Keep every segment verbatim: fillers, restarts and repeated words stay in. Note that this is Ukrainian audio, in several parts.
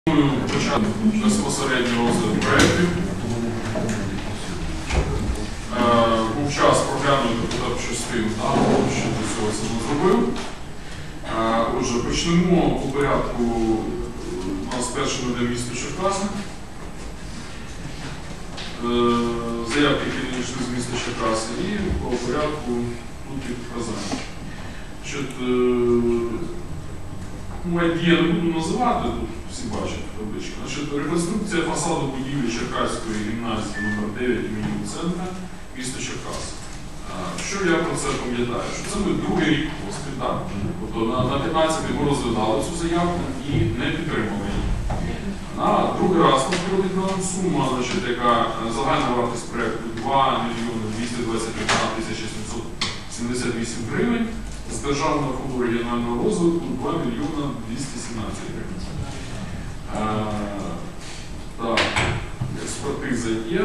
Почати безпосередньо розгляд проєктів. Був час проглянути хоча б частину, що до цього це не зробив. Отже, почнемо по порядку. У нас першим йде місто Черкаси. Заявки, які надійшли з міста Черкаси, і по порядку тут їх вказаємо. Я не буду називати, тут всі бачать таблички. Реконструкція фасаду будівлі Черкаської гімназії номер дев'ять імені Луценка, місто Черкаси. Що я про це пам'ятаю? Що це буде другий рік поспіль, так? Тобто на п'ятнадцятий ми розглядали цю заявку і не підтримали її. На другий раз надходить нам сума, значить, яка загальна вартість проєкту два мільйони двісті двадцять одна тисяча сімсот сімдесят вісім гривень. З Державного фонду регіонального розвитку два мільйони двісті сімнадцять гривень. Так, експертиза є.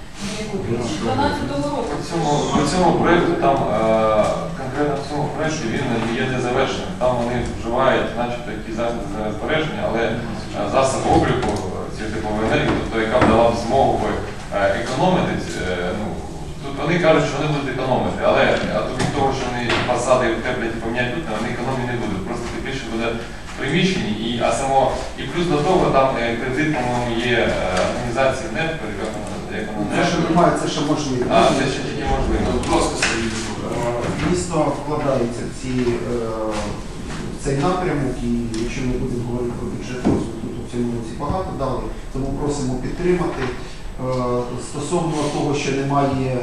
В цьому проєкті, там, конкретно в цьому проєкті він є незавершеним. Там вони вживають начебто якісь засоби збереження, але засоб обліку цієї типової енергії, тобто яка б дала б змогу економити, ну, тут вони кажуть, що вони будуть економити, але від того, що вони фасади утеплять і поміняють тут, вони економії не будуть. Просто більше буде приміщені, і, а само, і плюс до того там кредит, по-моєму, є організації НЕФ, як воно Це ще немає, це ще можливо. А, це ще тільки можливо. Будь ласка, Сергій. Місто вкладається в ці, в цей напрямок, і якщо ми будемо говорити про бюджет розвитку, то в цьому році багато дали, тому просимо підтримати. Стосовно того, що немає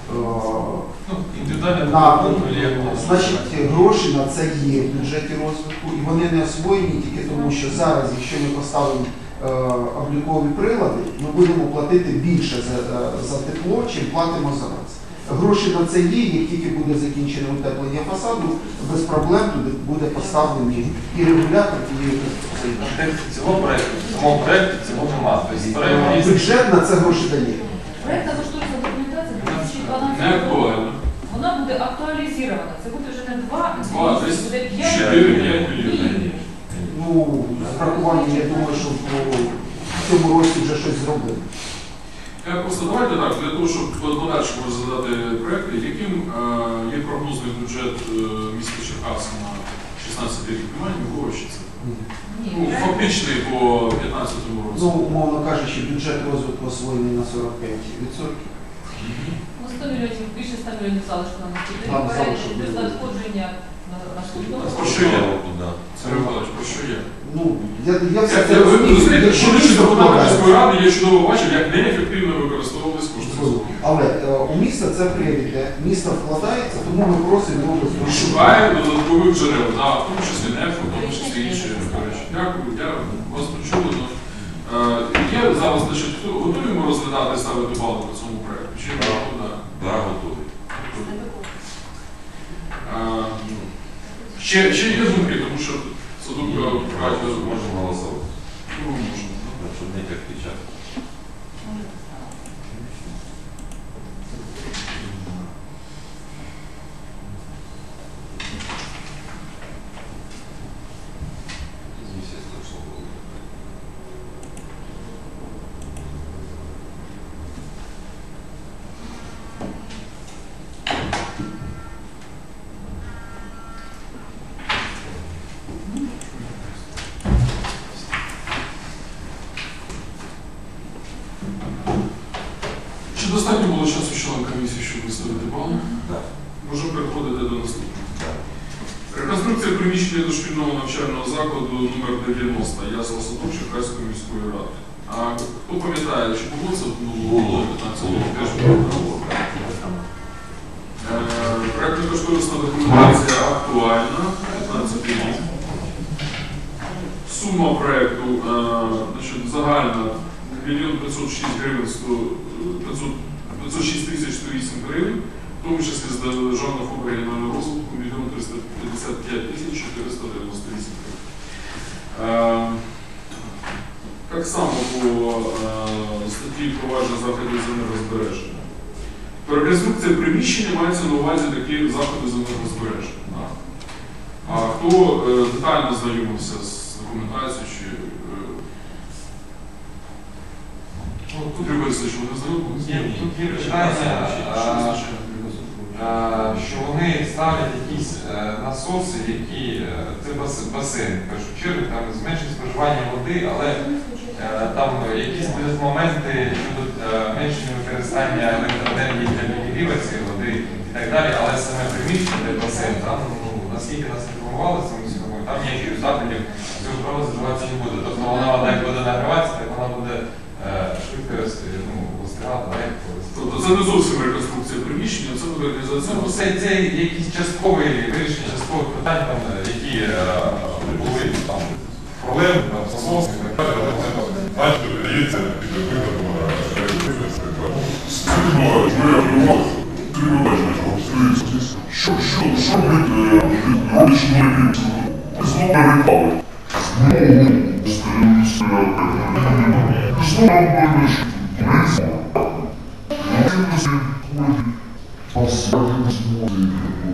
на, значить, гроші на це є в бюджеті розвитку, і вони не освоєні тільки тому, що зараз, якщо ми поставимо облікові прилади, ми будемо платити більше за, за тепло, чим платимо зараз. Гроші на це є, як тільки буде закінчене утеплення фасаду, без проблем туди буде поставлений і регулятор, і цього проєкту, самого проєкту цього немає. Бюджет на це гроші дає. Проєктна кошторисна документація дві тисячі дванадцятого року, вона буде актуалізована. Це буде вже не два, а буде п'ять. чотири-п'ять мільйонів. Ну, з врахуванням, я думаю, що в цьому році вже щось зробили. Я просто давайте так, для того, щоб подальше може задати проєкти, яким е, є прогнозний бюджет е, міста Черкаси на шістнадцятий рік, немає нікого ще це? Ну, фактичний по п'ятнадцятому році. Ну, умовно кажучи, бюджет розвитку освоєний на сорок п'ять відсотків. Ну, сто мільйонів, більше ста мільйонів залишку на наступний Там рік, залишок без буде. надходження на наступного Про що є? Сергій Михайлович, про що є? Ну, я, я все Я, це я, ви розумію. розумієте, Якщо що місто депутати вкладається. міської ради, я чудово бачив, як неефективно використовувались кошти. Але е, у міста це пріоритет. Місто вкладається, тому ми просимо його безпечно. Шукає додаткових джерел, да, в тому числі НЕФ, в тому числі інші речі. Дякую, я вас почули. Ну, е, є зараз, значить, готові ми розглядати і ставити бали по цьому проєкту? Чи не готові? Так, готові. Е, Ще, ще є думки, тому що це думка Катя. Можемо голосувати. Ну, можна. Щоб не як печатати. Чи достатньо було часу членам комісії, щоб виставити бали? Так. Можемо переходити до наступного. Так. Реконструкція приміщення дошкільного навчального закладу номер дев'яносто Ясла Садок Черкаської міської ради. А хто пам'ятає, чи було це було п'ятнадцятого року? Теж було. Проєктна кошторисна документація актуальна, п'ятнадцятий рік. Сума проєкту загальна мільйон п'ятсот шість гривень п'ятсот шість тисяч сто вісім гривень, в тому числі з Державного фонду регіонального розвитку мільйон триста п'ятдесят п'ять тисяч чотириста дев'яносто вісім гривень. Так само по статті впровадження заходів з енергозбереження. Реконструкція приміщення мається на увазі такі заходи з енергозбереження. А хто детально знайомився з документацією, чи Дмитро Борисович, вони зробили? Є, тут є питання, а, а, що вони ставлять якісь е, насоси, які е, це бас- басейн, в першу чергу, там зменшить споживання води, але е, там якісь будуть моменти щодо е, меншення використання електроенергії для підігріву цієї води і так далі, але саме приміщення, де басейн, там, ну, наскільки нас інформували, там ніяких заходів цього справи задаватися не буде. Тобто вона, вода, як буде нагріватися, так вона буде е, швидко роз- ну, розтягати, да, як колись. Тобто це не зовсім реконструкція приміщення, це модернізація. Ну, це, це якісь часткові вирішення часткових питань, там, е, які е, були там проблеми, там, сососи і так далі. але це, Знаєте, дається під виглядом що, що, що робити родичі нові? Знову перепали. Знову стаються. Знову мене ж прийшла. Наївності ходить. А сьогодні зможе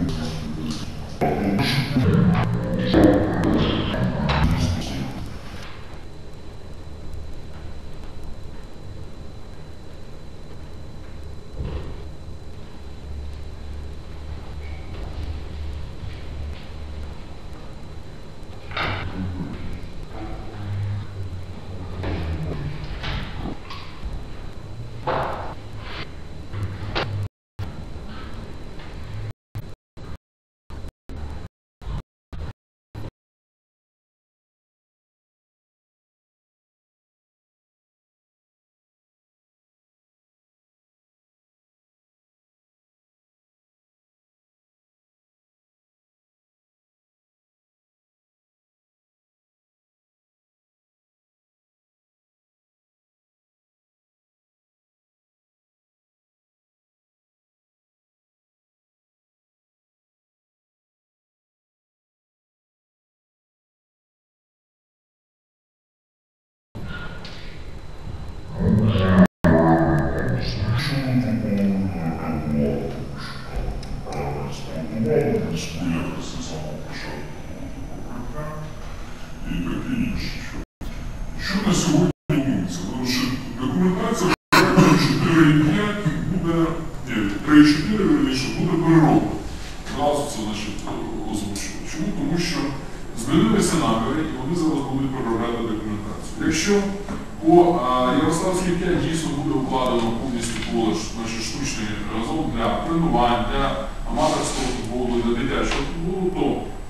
Що на сьогодні планується? Тому що документація чотири дня буде, три-чотири, верніше, буде перероблена. Зразу це, значить, озвучено. Чому? Тому що змінилися наміри і вони зараз будуть переробляти документацію. Якщо по Ярославській п'ять дійсно буде укладено повністю поле, значить, штучний разом для тренувань, для аматорського футболу, для дитячого футболу, то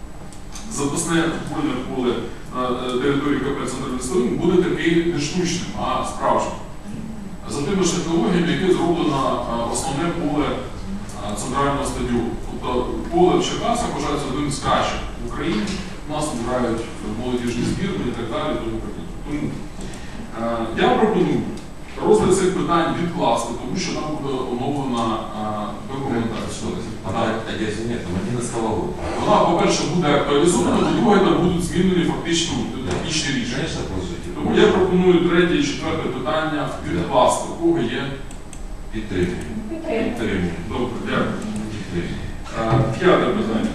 запасне футбольне поле на території КП «Центральний стадіон» буде таки не штучним, а справжнім. За тими ж технологіями, яке зроблено основне поле центрального стадіону. Тобто поле в Черкасах вважається одним з кращих в Україні. У нас тут грають молодіжні збірні і так далі. Тому е, я пропоную розгляд цих питань відкласти, тому що там буде оновлена документація. Нет, там одиннадцатого года. Вона, по-перше, буде актуалізована, по-друге, там будуть змінені фактично технічні рішення. Конечно, слушайте. Тому я пропоную третє і четверте питання відкласти. У кого є? Підтримуємо. Підтримуємо. Добре, дякую. Підтримуємо. Е, П'яте питання.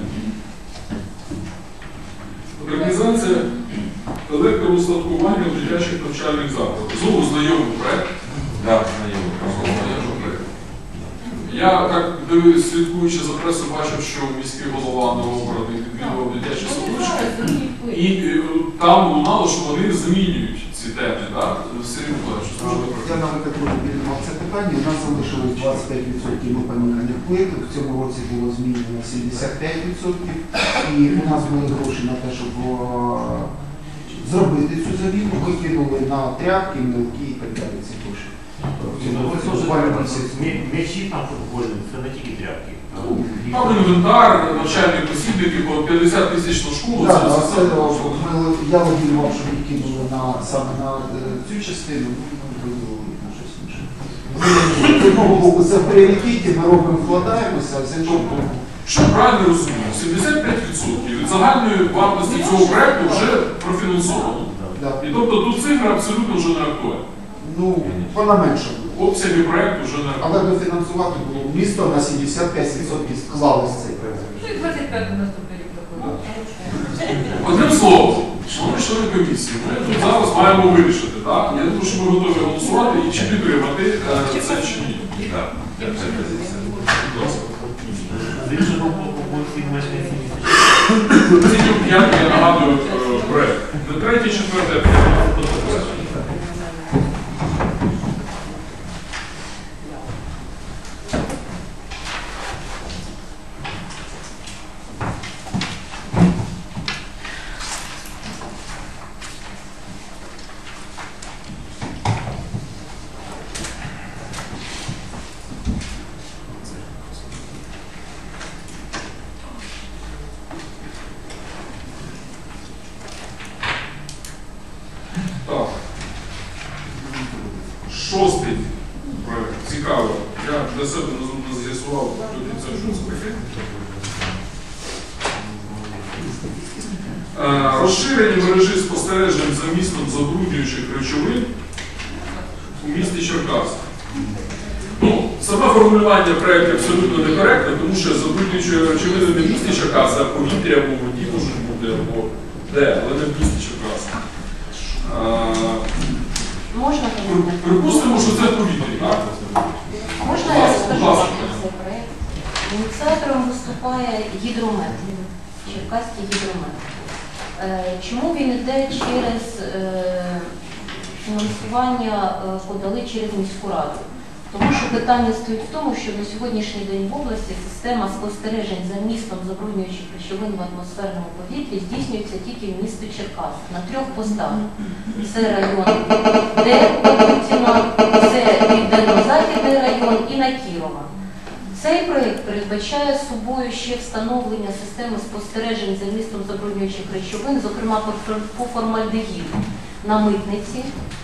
Модернізація електроустаткування в дитячих навчальних закладах. Знову знайомий проект. Да, знайомий. Знайомий проект. Я так дивлюсь, слідкуючи за пресою, бачив, що міський голова Новоград відвідував дитячі садочки. І е, там лунало, що вони змінюють ці теми. Так? Сергій Миколаївич, що можете Я про навіть також піднімав це питання. У нас залишилось двадцять п'ять відсотків випадних плит. В цьому році було змінено сімдесят п'ять відсотків. І у нас були гроші на те, щоб о, зробити цю заміну. Викинули на тряпки, мілки і так далі ці гроші. В цьому році буквально місяць. М'ячі там футбольні, це не тільки тряпки. там інвентар, навчальні посібники по п'ятдесят тисяч на школу. Так, це а все це, це ми- я виділював, щоб відкинули на, саме на е, цю частину, ну, ми виділили на щось інше. З одного боку це в пріоритеті, ми робимо, вкладаємося, а з іншого боку. Що правильно розумію, сімдесят п'ять відсотків від загальної вартості цього проекту вже профінансовано. Да. І тобто тут цифра абсолютно вже не актуальна. Ну, вона менша буде. Обсяги проекту вже не Але актуальні. дофінансувати було місто на сімдесят п'ять відсотків склалось цей проект. Ну і двадцять п'ять наступний рік доходить. Одним словом, Шановні члени комісії, ми тут зараз маємо вирішити, так? Я думаю, що ми готові голосувати і чи підтримати е, це чи ні. Да, это позиция. Будь ласка. З іншого боку, будуть всі мешканці міста. Тільки п'ять, я нагадую, е, проект. Не третє, четверте, а п'яте. Так. Шостий проект. Цікаво. Я для себе не з'ясував до кінця, що це таке. Е, Розширення мережі спостережень за містом забруднюючих речовин у місті Черкаси. Ну, саме формулювання проєкту абсолютно некоректне, тому що забруднюючі речовини не в місті Черкаси, а повітря або в воді можуть бути, або де, але не в місті Черкаси. Е, Можна При- Припустимо, що це повітря, так? Можна я розкажу вам про цей проєкт? Ініціатором виступає гідромет, Черкаський гідромет. Е, Чому він йде через е, фінансування, е, подали через міську раду? Тому що питання стоїть в тому, що на сьогоднішній день в області система спостережень за містом забруднюючих речовин в атмосферному повітрі здійснюється тільки в місті Черкас на трьох постах. Це район Д Путіна, це Південно-Західний район і на Кірова. Цей проєкт передбачає собою ще встановлення системи спостережень за містом забруднюючих речовин, зокрема по- по формальдегіду на митниці.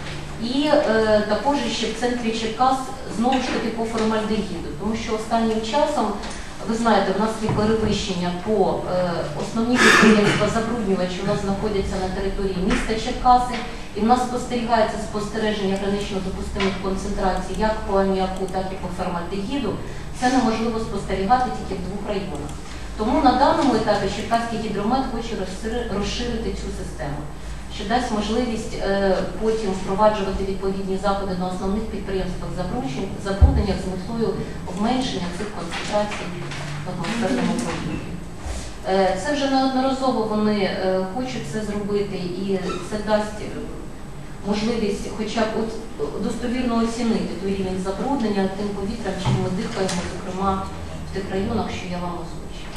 І е, також ще в центрі Черкас знову ж таки по формальдегіду, тому що останнім часом, ви знаєте, в нас є перевищення по е, основні підприємства забруднювачі у нас знаходяться на території міста Черкаси, і в нас спостерігається спостереження гранично допустимих концентрацій як по аміаку, так і по формальдегіду. Це неможливо спостерігати тільки в двох районах. Тому на даному етапі Черкаський гідромет хоче розшири- розширити цю систему, що дасть можливість е, потім впроваджувати відповідні заходи на основних підприємствах забруднень- забруднення з метою обменшення цих концентрацій в атмосферному повітрі. Е, Це вже неодноразово вони е, хочуть це зробити, і це дасть е, можливість хоча б от, достовірно оцінити той рівень забруднення тим повітрям, чим ми дихаємо, зокрема в тих районах, що я вам озвучила.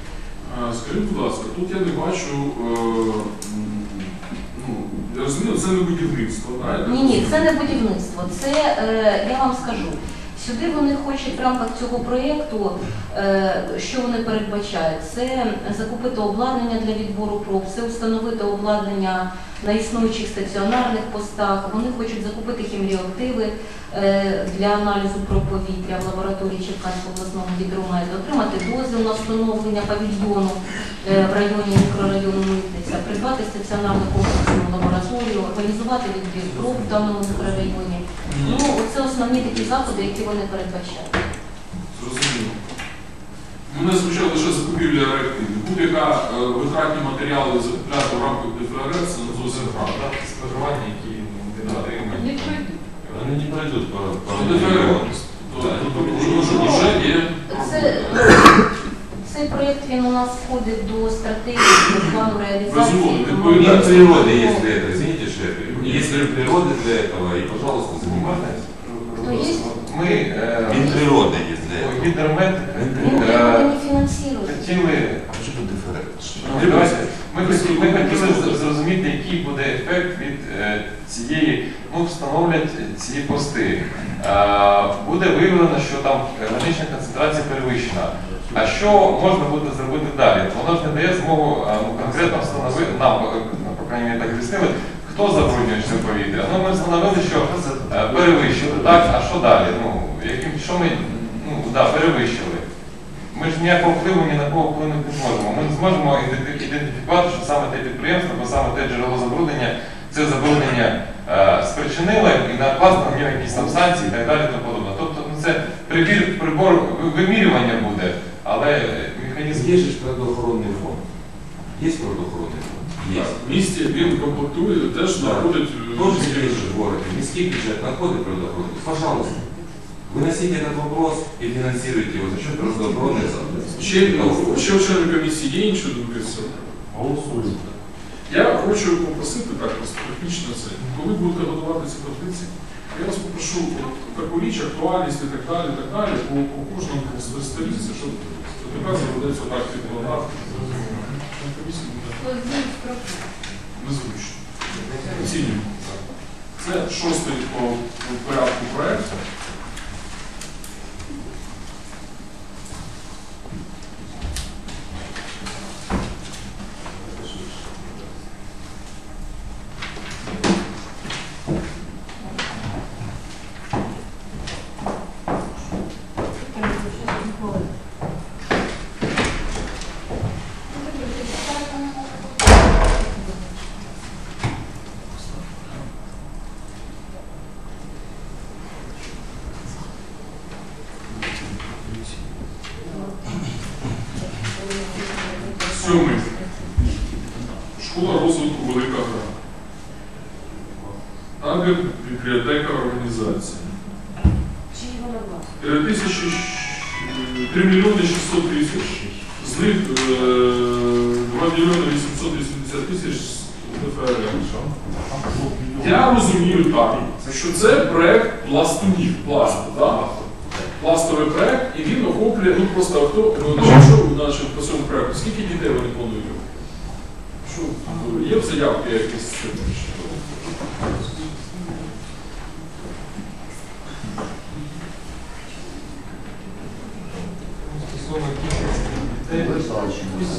Е, Скажіть, будь ласка, тут я не бачу, е, м, ну, я розумію, це не будівництво, так? Ні, ні, це не будівництво. Це, е, я вам скажу, сюди вони хочуть в рамках цього проєкту, е, що вони передбачають, це закупити обладнання для відбору проб, це встановити обладнання на існуючих стаціонарних постах, вони хочуть закупити хімреактиви е, для аналізу проб повітря в лабораторії Черкаського обласного гідромету, отримати дозвіл на встановлення павільйону е, в районі мікрорайону Митниця, придбати стаціонарну комплексну лабораторію, організувати відбір проб в даному мікрорайоні. Ну, це основні такі заходи, які вони передбачають. Зрозуміло. Мене звучало лише закупівля реактивів. Будь-яка е, витратні матеріали закупляти в рамках ДФР, це не зовсім правда. Споживання, які не дотримують. Не пройдуть. Они не пройдут по, по Що ДФР? Да, Тобто вже- вже є. Це, цей проєкт, він у нас входить до стратегії, до плану реалізації. Безумовно, тому відповідно, Нет ми- природы есть для этого, извините, шеф. Есть ли природа для этого, и, пожалуйста, занимайтесь. То есть? Ми е, Мин природы есть для о, этого. гідромет Він е, його не фінансує. хотіли. А что тут ДФР? Давайте. Ми хотіли, ми хотіли з- зрозуміти, який буде ефект від е, цієї, ну, встановлять ці пости. Е, буде виявлено, що там гранична концентрація перевищена. А що можна буде зробити далі? Воно ж не дає змогу е, ну, конкретно встановити, нам, е, по крайній мірі, так з'яснили, хто забруднює це повітря. Ну, ми встановили, що е, перевищили, так? А що далі? Ну, яким, що ми, ну, да, перевищили. Ми ж ніякого впливу ні на кого вплинути не зможемо. Ми не зможемо іденти- ідентифікувати, що саме те підприємство, або саме те джерело забруднення, це забруднення е, спричинило і накласти на нього якісь там санкції і так далі. Тому подобне. Тобто ну, це прибір, прибор ви- вимірювання буде, але механізм. Есть же природоохранный фонд. Есть природоохранный фонд. Есть. В місті він комплектує, теж Да. знаходить е, Тоже міський здесь бюджет. же в городе. Мирский бюджет находит природоохранный. Пожалуйста. Выносите этот вопрос и финансируйте его за счет природоохранных заходов. Ще, ще в члени комісії є інші думки з цього? Голосуємо. Я хочу попросити так просто технічно це. Коли будете готувати ці таблиці, я вас попрошу от, таку річ, актуальність і так далі, і так далі, по, по кожному сторінці, щоб тепер заведеться так підкладати. Комісія буде незручно. Оцінюємо. Це шостий по порядку проєкту. Сьомий. Школа розвитку Велика Гра. Табір, бібліотека, організація. три тисячі, три мільйони шістсот тисяч. З них два мільйони вісімсот вісімдесят тисяч з ДФР. Я розумію так, що це проєкт пластунів, пласту, так? Пластовий проєкт, і він охоплює, ну просто хто, що значить, по цьому проєкту, скільки дітей вони планують? Що, є в заявці якісь? Стосовно кількості дітей,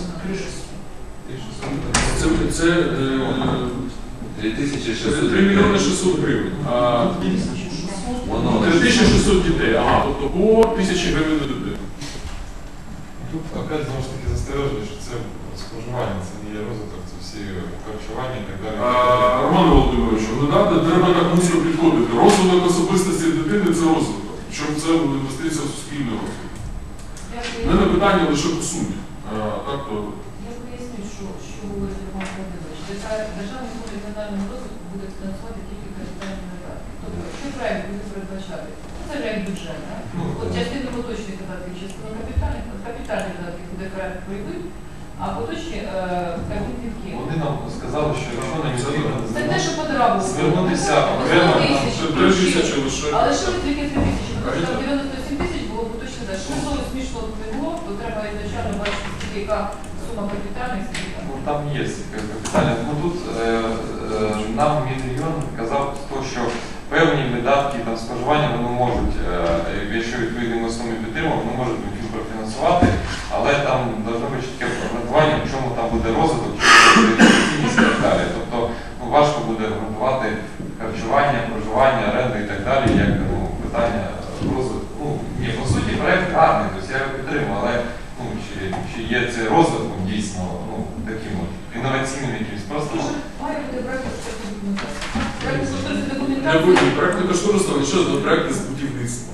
Це, це три тысячи е, шестьсот. три мільйони шістсот гривень. А Воно три тисячі шістсот дітей, ага, тобто по тисячі гривень на дитину. тут опять знову ж таки застереження, що це споживання, це не є розвиток, це всі харчування і так далі. А, Роман Володимирович, не треба, треба так мусор підходити. Розвиток особистості дитини – це розвиток. Причому це інвестиція в суспільний розвиток. У мене питання лише по сумі. А, так, то... Я поясню, що, що говорить Роман Володимирович. Державний фонд регіонального розвитку буде фінансувати тільки капітальні видатки. Тобто, якщо проєкт буде передбачати, це вже як бюджет, так? От частину поточних видатків, частину капітальних, от капітальні видатки буде проєкт прийдуть, а поточні картинки. Вони нам сказали, що якщо нам відповідно Це те, що подрабу. звернутися окремо на Це три тисячі лише. Але що ви тільки три тисячі? Тому що там дев'яносто сім тисяч було поточно за. Що було смішно не було, то треба ізначально бачити, скільки яка сума капітальних, скільки там. Ну, там є капітальні. Ну тут е, е, нам Мінрегіон казав, то, що певні видатки там споживання вони можуть, е, якщо відповідними сумі підтримок, вони можуть профінансувати, але там повинно бути чітке обґрунтування, в чому там буде розвиток, чи буде інвестиційність і так далі. Тобто ну, важко буде обґрунтувати харчування, проживання, оренду і так далі, як ну, питання розвитку. Ну, ні, по суті, проєкт гарний, тобто я його підтримую, але ну, чи, чи є це розвитком дійсно ну, таким от, інноваційним якимось просто. Ну, Має бути проєкт документації. Проєкт кошторисної Я документації. буду проєкту кошторисного, що за проєкти з будівництва.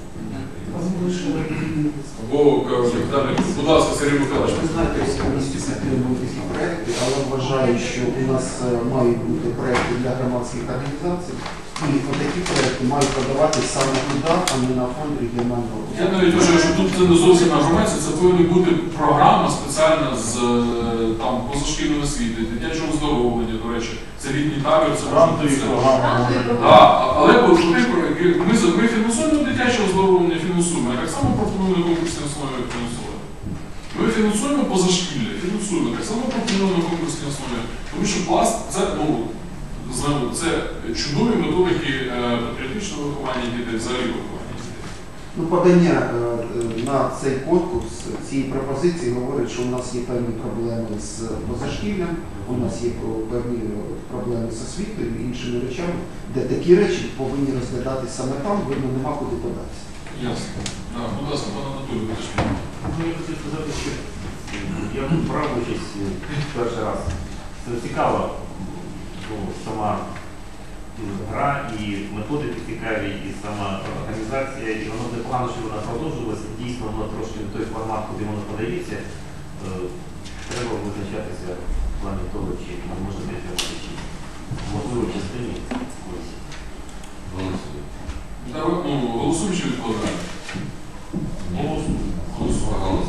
Або капітальний, будь ласка, Сергій Михайлович. Ви знаєте, я повністю підтримую такі проекти, але вважаю, що у нас е, мають бути проекти для громадських організацій, і такі проекти мають подаватися саме туди, а не на фонд регіонального розвитку. Я навіть вважаю, що тут це не зовсім інформація, це повинна бути програма спеціальна з е, там, позашкільної освіти, дитячого оздоровлення, до речі, це літній табір, це можна Грантові це. програми. Так, але от вони про- ми, ми фінансуємо дитяче оздоровлення, фінансуємо, я так само пропонуємо на конкурсній основі фінансувати. Ми фінансуємо позашкілля, фінансуємо, так само пропонуємо на конкурсній основі, тому що пласт це, ну, знаємо, це чудові методики е, патріотичного виховання дітей, взагалі виховання дітей. Ну, подання е, е, на цей конкурс, ці пропозиції говорять, що у нас є певні проблеми з позашкіллям, у нас є певні проблеми з освітою і іншими речами, де такі речі повинні розглядатися саме там, видно, нема куди податися. Ясно. Да, будь ласка, пан Анатолій, вибачте. Ну, я хотів сказати, що я тут брав участь перший раз. Це цікаво, ну, сама гра і методики цікаві, і сама організація, і воно непогано, що вона продовжилася. Дійсно, воно трошки не той формат, куди воно подається. Е, Треба визначатися в плані того, чи ми можемо підтримати чи в можливій частині комісії. Голосуємо. Давай, ну, голосуємо чи відкладаємо? Голосуємо. Голосуємо.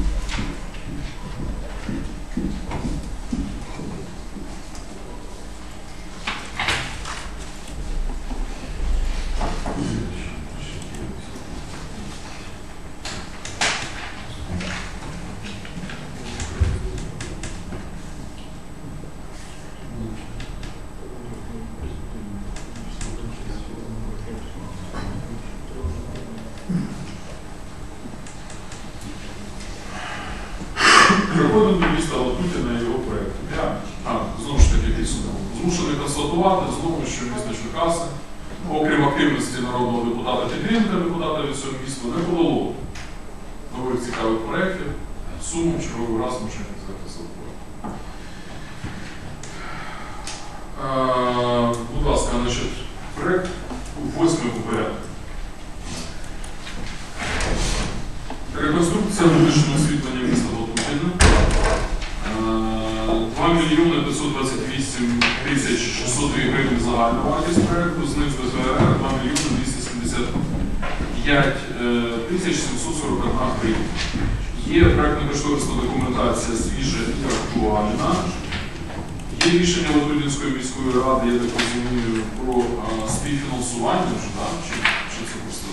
Приходимо до міста Латутіна і його проєкту. Я, а, знову ж таки, підсумок. Змушений констатувати знову, що місто Черкаси, окрім активності народного депутата Тигрінка, депутата від цього міста, не подало нових цікавих проєктів. Суму в черговий раз можна сказати слабкою. Будь ласка, значить, проєкт восьмий по порядку. Реконструкція вуличного освітлення міста Латутіна. два мільйони п'ятсот двадцять вісім тисяч шістсот дві гривень загальна вартість проєкту, з них з Б З Р два мільйони двісті сімдесят п'ять тисяч сімсот сорок одна гривень. Є проєктно-кошторисна документація свіжа і актуальна. Є рішення Латутінської міської ради, я так розумію, про а, співфінансування, вже, так? Чи, чи це просто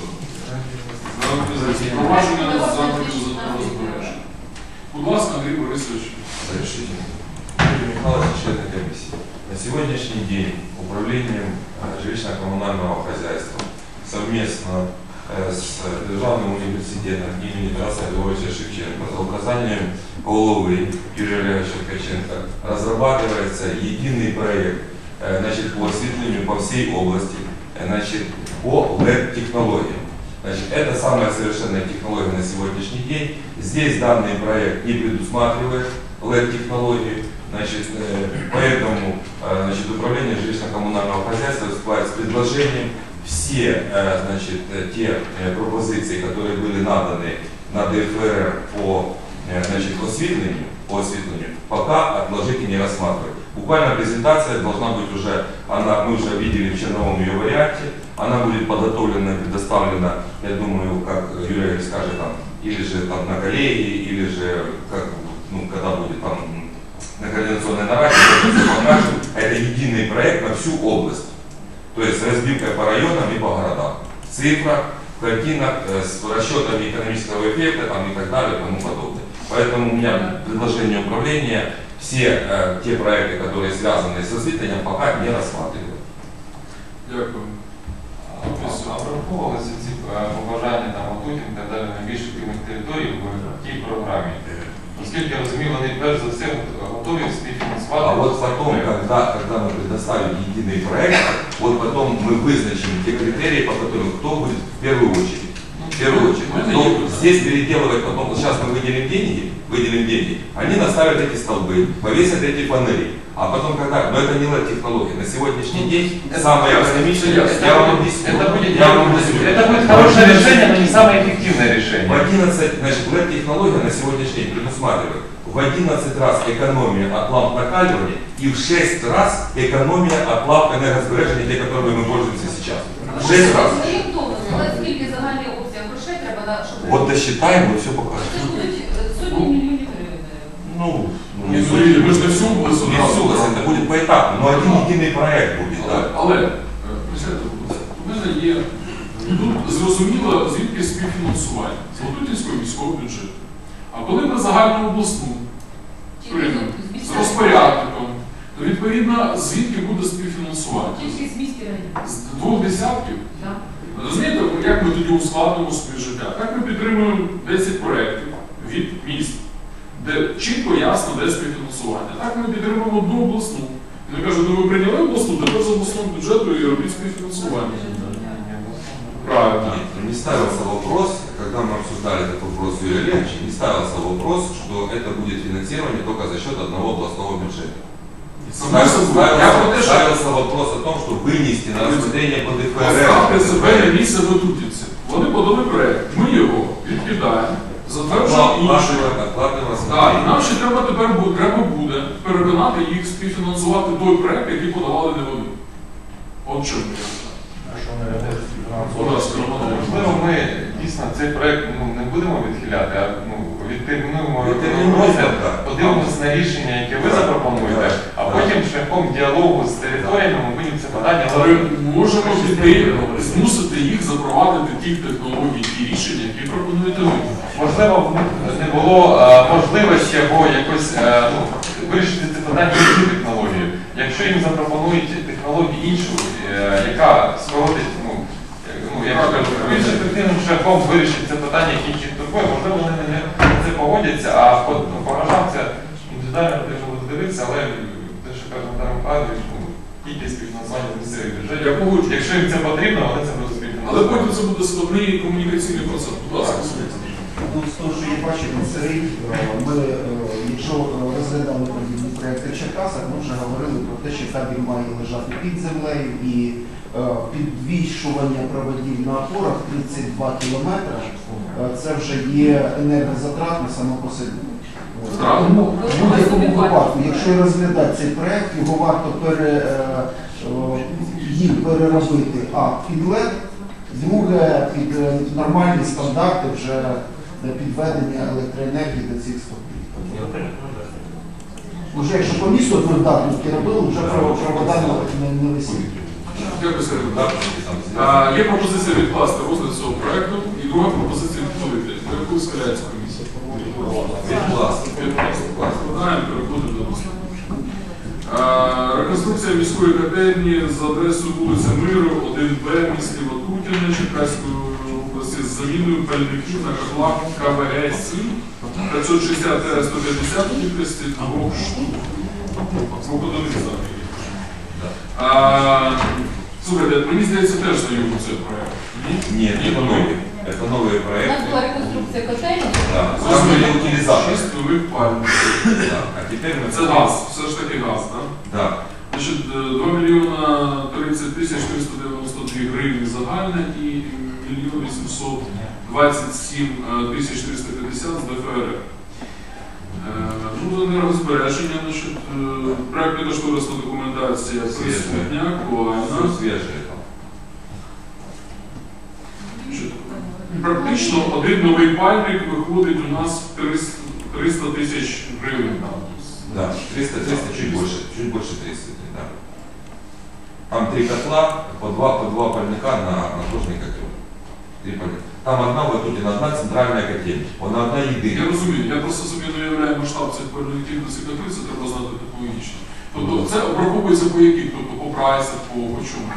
впровадження заходів розбереження. Будь ласка, Андрій Борисович. Решительно. Юрий Михайлович, члены комиссии. На сегодняшний день управлением э, жилищно-коммунального хозяйства совместно э, с Державным университетом имени Тараса Григорьевича Шевченко за указанием головы Юрия Олеговича Ткаченко разрабатывается единый проект э, значит, по осветлению по всей области, э, значит, по эл и ди-технологиям. Значит, это самая совершенная технология на сегодняшний день. Здесь данный проект не предусматривает эл и ди-технологии. Значит, поэтому значит, управление жилищно-коммунального хозяйства выступает с предложением все значит, те пропозиции, которые были наданы на Д Ф Р по, значит, осветлению, по осветлению, пока отложить и не рассматривать. Буквально презентация должна быть уже, она, мы уже видели в черновом ее варианте, она будет подготовлена и предоставлена, я думаю, как Юрий Олегович скажет, там, или же там, на коллегии, или же как, ну, когда будет там на координационной нараде, это единый проект на всю область. То есть с разбивкой по районам и по городам. В цифрах, в картинах, с расчетами экономического эффекта там, и так далее и тому подобное. Поэтому у меня предложение управления, все э, те проекты, которые связаны с осветлением, пока не рассматривают. Дякую. Обраховувалися ці побажання там Латутін і так далі найбільш активних територій в тій програмі. Наскільки я розумію, вони перш за все готові співфінансувати. А вот потом, когда, когда мы предоставим единый проект, вот потом мы вызначим те критерии, по которым кто будет в первую очередь. В первую очередь. Но здесь переделывать потом, вот сейчас мы выделим деньги, выделим деньги, они наставят эти столбы, повесят эти фонари. А потом когда, но это не эл и ди-технология. На сегодняшний день самое экономичное, я вам объясню. Это будет, я вам объясню. Это будет хорошее решение, но не самое эффективное решение. В одиннадцать, значит, эл и ди-технология на сегодняшний день предусматривает в одиннадцать раз экономию от ламп накаливания и в шесть раз экономия от ламп энергосбережения, те, которыми мы пользуемся сейчас. В шесть раз. Скільки загальний обсяг грошей треба на щоб Вот досчитаем, мы все покажем. це ж будуть сотні мільйонів гривень. Ну, Ні, ну, і ми ж не всю область не одразу. все, это будет поэтапно, но один единый проект будет, Але, да. але е, присядьте, будь ласка, у мене є, тут зрозуміло, звідки співфінансування з Латутінського міського бюджету. А коли ми загальну обласну приймемо з розпорядником, то відповідно звідки буде співфінансування? Тільки з міських районів. З двох десятків? Так. Розумієте, як ми тоді ускладнимо співжиття? Так ми підтримуємо десять проєктів від міст, де чітко ясно, де співфінансування. Так ми підтримуємо одну обласну. І ми кажуть, ну ви прийняли обласну, тепер з обласного бюджету і робіть співфінансування. Правильно. Нет, не ставился вопрос, когда мы обсуждали этот вопрос с Юрием Олеговичем, не ставился вопрос, что это будет финансирование только за счет одного областного бюджета. Ставился, ставился, ставился вопрос о том, что вынести на рассмотрение по Д Ф Поставте себе на Р. місце Латутінців. Вони подали проєкт, ми його відкидаємо, затверджують іншу. Откладываем Так, і рассмотрение. нам ще треба тепер бу- треба буде переконати їх співфінансувати той проект, який подавали не вони. От чому я це. Будь ласка, Роман. Можливо, ми дійсно цей проект ну, не будемо відхиляти, а ну, відтермінуємо Відтермінуємо, розгляд, так. подивимося на рішення, яке ви запропонуєте, а потім шляхом діалогу з територіями ми будемо це питання Ми розглядати. можемо піти, змусити їх запровадити ті технології, ті рішення, які пропонуєте ви. Можливо, в них не було е, можливості або якось е, ну, вирішити це питання іншою технологією. Якщо їм запропонують технологію іншу, е, яка скоротить, ну, е, ну як я кажу, більш ефективним шляхом вирішить це питання, яке їх турбує, можливо, вони не на це погодяться, а по, ну, по грошам це індивідуально потрібно буде дивитися, але те, що каже Наталя Михайлович, ну, тільки співфінансування з місцевих бюджетів. Я погоджуюсь. Якщо їм це потрібно, вони це будуть Але співфінансувати. потім це буде складний комунікаційний процес. Будь ласка, Ну, з того, що я бачив на селі, ми, е, якщо е, розглядали подібні проекти в Черкасах, ми вже говорили про те, що табір має лежати під землею і е, підвішування проводів на опорах тридцять два кілометри, е, це вже є енергозатратно само по собі. Так. Тому в будь-якому випадку, якщо розглядати цей проект, його варто пере, е, е, їм переробити а під лед, друге під е, нормальні стандарти вже е, підведення електроенергії до цих стовпів. Уже якщо по місту двохдатники робили, вже про- провода не, не висить. Дякую, Сергій. Да, А, Є пропозиція відкласти розгляд цього проекту і друга пропозиція відхилити. До якої схиляється комісія? Відкласти. Відкласти. Складаємо, переходимо до наступного. А, Реконструкція міської котельні з адресою вулиця Миру, один Б, місті Ватутіне, Черкаської області з заміною пальників на котлах КВЕ сім п'ятсот шістдесят сто п'ятдесят в кількості двох штук. Двох одиниць замінів. А, Слухайте, мені здається, теж знайомий цей проект. Ні? Нет, это новый. Это новый У проект. нас була реконструкція котельні. Да. Там были утилизаторы. Шість нових пальників. Да. А теперь мы... Це газ, все ж таки газ, так? Да. Значить, два мільйона тридцять тисяч триста дев'яносто дві гривні загальне і мільйон вісімсот двадцять сім тисяч триста п'ятдесят з ДФР. Ну, енергозбереження, значить, проєктно-кошторисна документація присутня, актуальна. Все свежее там. Значить, практично один новий пальник виходить у нас в триста тисяч гривень. Да, триста, триста, чуть больше, чуть больше триста, да. Там три котла, по два, по два пальника на, на кожный котел. Три пальника. Там одна, вот тут одна центральная котельня, вона одна Я єдина. розумію, я просто собі не уявляю масштаб цих пальників до світофри, це треба знати технологічно. Тобто це обраховується по яких? Тобто по прайсах, по, по чому?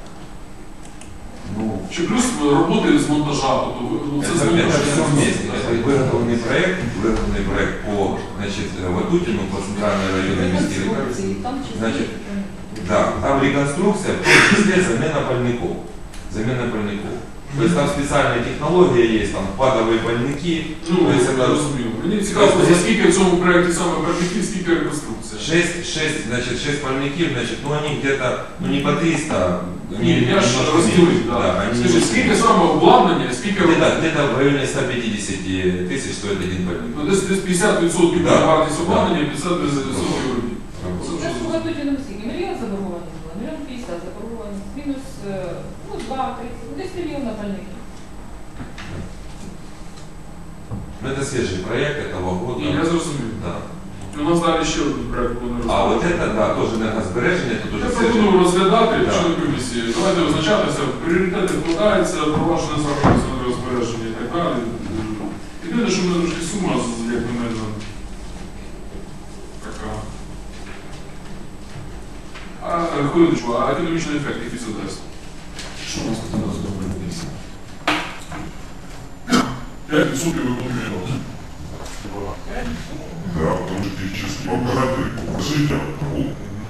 Ну, Чи плюс роботи з монтажа, тобто ви- ну, це это, з это монтажа. все вместе. Это выработанный проект, выработанный проект по, значит, Ватутину, по центральной районной миссии. Реконструкції, там числі. Значит, Да, там реконструкция, в том числе замена пальников. Замена пальников. То есть там специальная технология есть, там падовые пальники. Ну, то есть я это розумію. Мені цікаво, за скільки в цьому проєкті саме пальників, скільки реконструкція? шесть, шесть, значит, шесть пальников, значит, ну они где-то, ну не по триста. Ні, я ж немножко розділив, меньше. так. Да, они Скажіть, скільки немножко саме обладнання, скільки меньше. років? Где-то, где-то в районе ста пятидесяти тысяч стоит один пальник. Ну, десь, десь п'ятдесят відсотків Да. вартість Да. обладнання, п'ятдесят відсотків робіт. Це ж була тоді на скільки? Мільйон заборгованість була, мільйон п'ятдесят заборгованість, мінус, е, ну, два, тридцять, ну, десь мільйон на пальники. Ну это свежий проект этого года. Ні, я зрозумів. Да. У нас далі ще один проєкт було не А вот розглядати. это, да, тоже энергосбережение, это Я тоже свежий. пропоную розглядати Да. члени комісії. Давайте визначатися, пріоритети вкладаються, провадження заходу з енергозбереження і так далі. Єдине, що в мене трошки сума, як на мене, така. А, хвилиночку, а економічний ефект який це дасть? Що у нас тут на розроблений десь? пять відсотків економії. Да, потому что технические операторы, скажите, ну,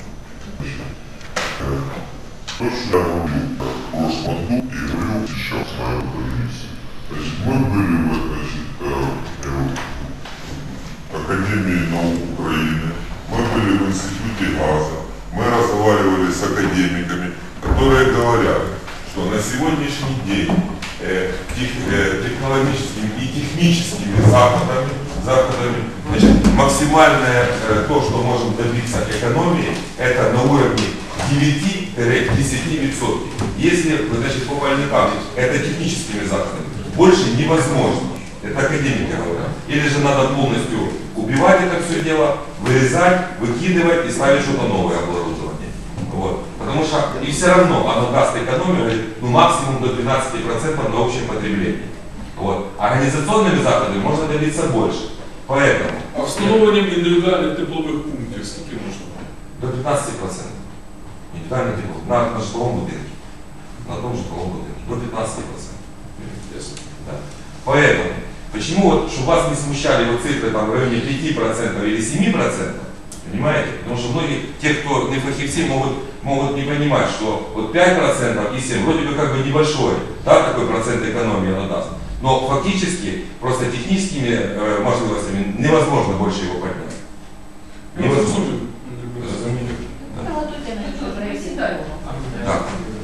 то, что я говорил в прошлом году и говорил сейчас на этой комиссии. Значит, мы были в значит, э, в Академии наук Украины, мы были в Институте газа, мы разговаривали с академиками, которые говорят, что что на сегодняшний день э, тех- э, технологическими и техническими заходами, заходами значит, максимальное э, то, что можем добиться экономии, это на уровне девяти-десяти процентов. Если, значит, по пальникам, это техническими заходами, больше невозможно. Это академики говорят. Или же надо полностью убивать это все дело, вырезать, выкидывать и ставить что-то новое оборудование. Вот. Потому что и все равно оно даст экономию ну, максимум до двенадцати процентов на общем потреблении. Вот. Организационными заходами можно добиться больше. Поэтому А встановленням індивідуальних теплових пунктів скільки можна? до пятнадцати процентов. Индивидуальный тепло. На, на жилом будинке. На том жилом будинке. До пятнадцати процентов. Ясно. Да. Поэтому, почему вот, чтобы вас не смущали вот цифры там в районе пяти процентов или семи процентов, понимаете? Потому что многие, те, кто не фахивцы, могут, могут не понимать, что вот пять процентов и семь вроде бы как бы небольшой, да, такой процент экономии оно даст. Но фактически, просто техническими э, возможностями невозможно больше его поднять. Невозможно. Разумеете? Да. Приготуйте на цю проєкт. Да.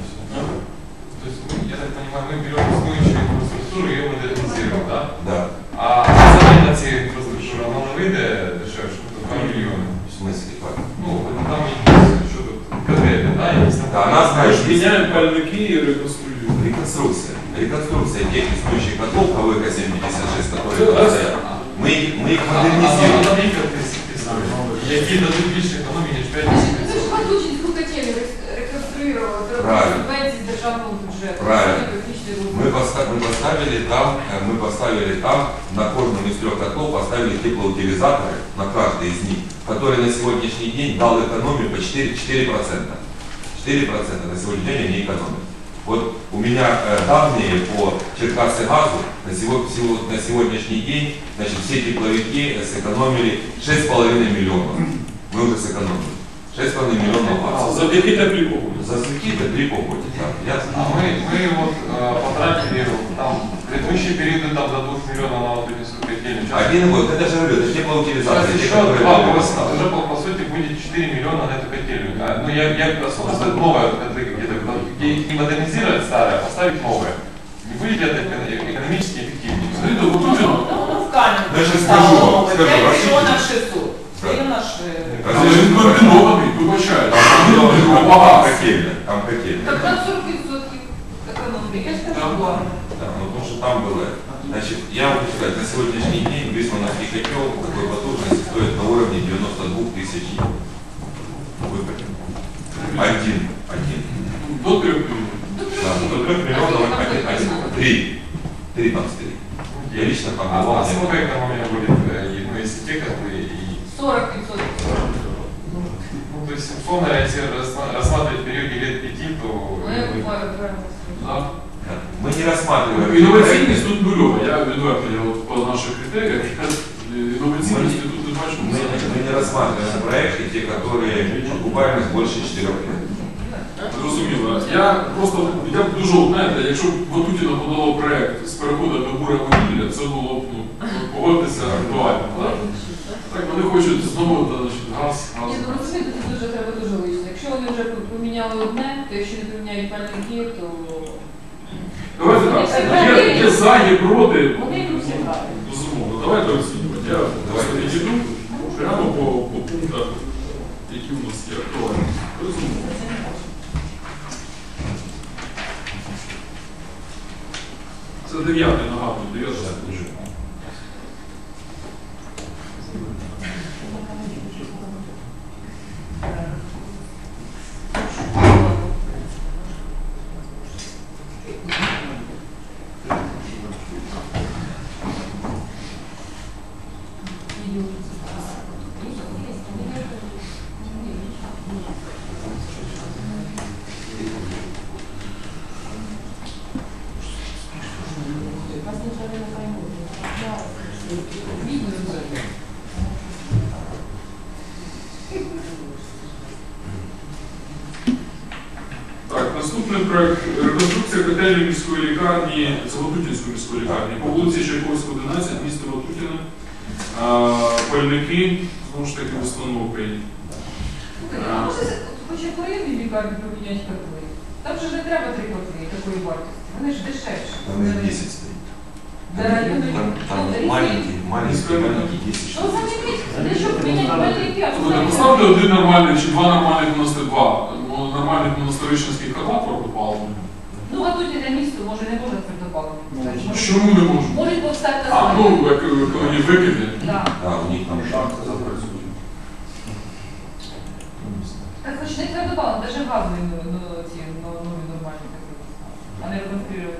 То есть, мы, я так понимаю, мы берем действующую инфраструктуру и ее модернизируем, да? Да. А замена цієї інфраструктури, вона не вийде дешевше, тобто два мільйони. В смысле, как? Ну, там якісь, що тут, конкретно, да, якісь там. Да, она знает, что Міняємо пальники і реконструюємо. реконструкция. Реконструкция тех действующих котлов КВК семь пятьдесят шесть, которые там стоят. Мы, их- мы их А модернизируем. там лікар писали, які дадуть більше економії, ніж п'ять Це ж відсотків. Ватучинську котельню реконструювали, треба Правильно. субвенції з державного бюджету. Правильно. Це технічний розвиток. Мы, поста- мы поставили там, э, мы поставили там, на каждом из трех котлов поставили теплоутилизаторы, на каждый из них, который на сегодняшний день дал экономию по четыре процента. четыре процента на сегодняшний день они экономят. Вот у меня э, данные по Черкассигазу на, сего- всего- на сегодняшний день, значит, все тепловики сэкономили шесть с половиной миллионов. Мы уже сэкономили. шесть с половиной миллионов баксов. Завдяки теплій погоді. За какие-то три погоди, да. Я А мы, мы вот э, потратили там предыдущие периоды там до двух миллионов на вот эту котельню. Сейчас- Один год, это же говорю, это теплоутилизация. Сейчас те, еще которые два были года, поставлены. уже по, по сути будет четыре миллиона на эту котельную. А, ну я, я особенно новое, котлы где-то, где их не модернизировать старое, а поставить новое. Не будет это эко- экономически эффективнее. Смотрите, Ватутіна, Ну, в камень. Даже скажу вам, скажу, пять Россия- миллионов шестьсот. Да. И наш... але він комбінований, вибачаю. Там, там, там котельня, там котельня. Так на сорок відсотків економії. Я скажу, Да. ладно. Да, ну, потому что там было. Значит, я могу сказать, на сегодняшний день Бисмановский котел такой потужности стоит на уровне девяноста двух тысяч евро. Выпаден. Один. Один. До трьох мільйонів. Да, до трех миллионов один, один. Три. Три там стоит. Я лично там А, бывал. а сколько экономия будет, э, и, ну, если те котлы и... сорок відсотків. Ну, то есть, условно, если рассма- рассматривать в периоде лет пяти, то... Ми э, говоримо. Да. Да. Мы не рассматриваем. Інноваційність тут нульова. Я відверто, я от по наших критеріях, я інноваційності тут не бачу. Мы, мы не рассматриваем проекты, те, которые окупаемость больше четырех лет. Зрозуміло. Я просто, я б дуже, знаєте, якщо б Ватутіна подало проект з переходу до буревугілля, це було б, ну, погодитися актуально. Так? Так, вони хочуть знову, значить, газ, газ. Ні, ну розумієте, тут дуже треба дуже лично. Якщо вони вже поміняли одне, то якщо не поміняють пальники, то Давайте так, є, є за, є проти. Вони йдуть всі правильно. Безумовно, давайте оцінювати. Я просто підійду прямо по, по пунктах, які у нас є актуальні. Безумовно. Це дев'ятий, нагадую, дев'ятий. Так, наступний проект реконструкція котельні міської лікарні, це Ватутінської міської лікарні, по вулиці Чайковського, одинадцять, місто Ватутіне. А, пальники, знову ж таки, установки. Слухайте, а може, хоча б в районній лікарні поміняти котли? Там же не треба три котли такої вартості. Вони ж дешевші. Там их десять стоит. Для району Там, там ну, маленький, маленький, маленький десять Ну, штук. замініть, для щоб міняти больний п'ят. Слухайте, поставте один нормальний чи два нормальних монастир, два ну, нормальних монастиричних кота твердопаливних. Ну, а тут іде місто, може, не може твердопаливні. Чому не можуть? Можуть повстати А, свої. ну, як коли є викиди. Да. Да, у них там Шахта запрацює. Так хоч не твердопаливні, навіть газові ну, ну, ці ну, нові нормальні такі, а не реконструювати.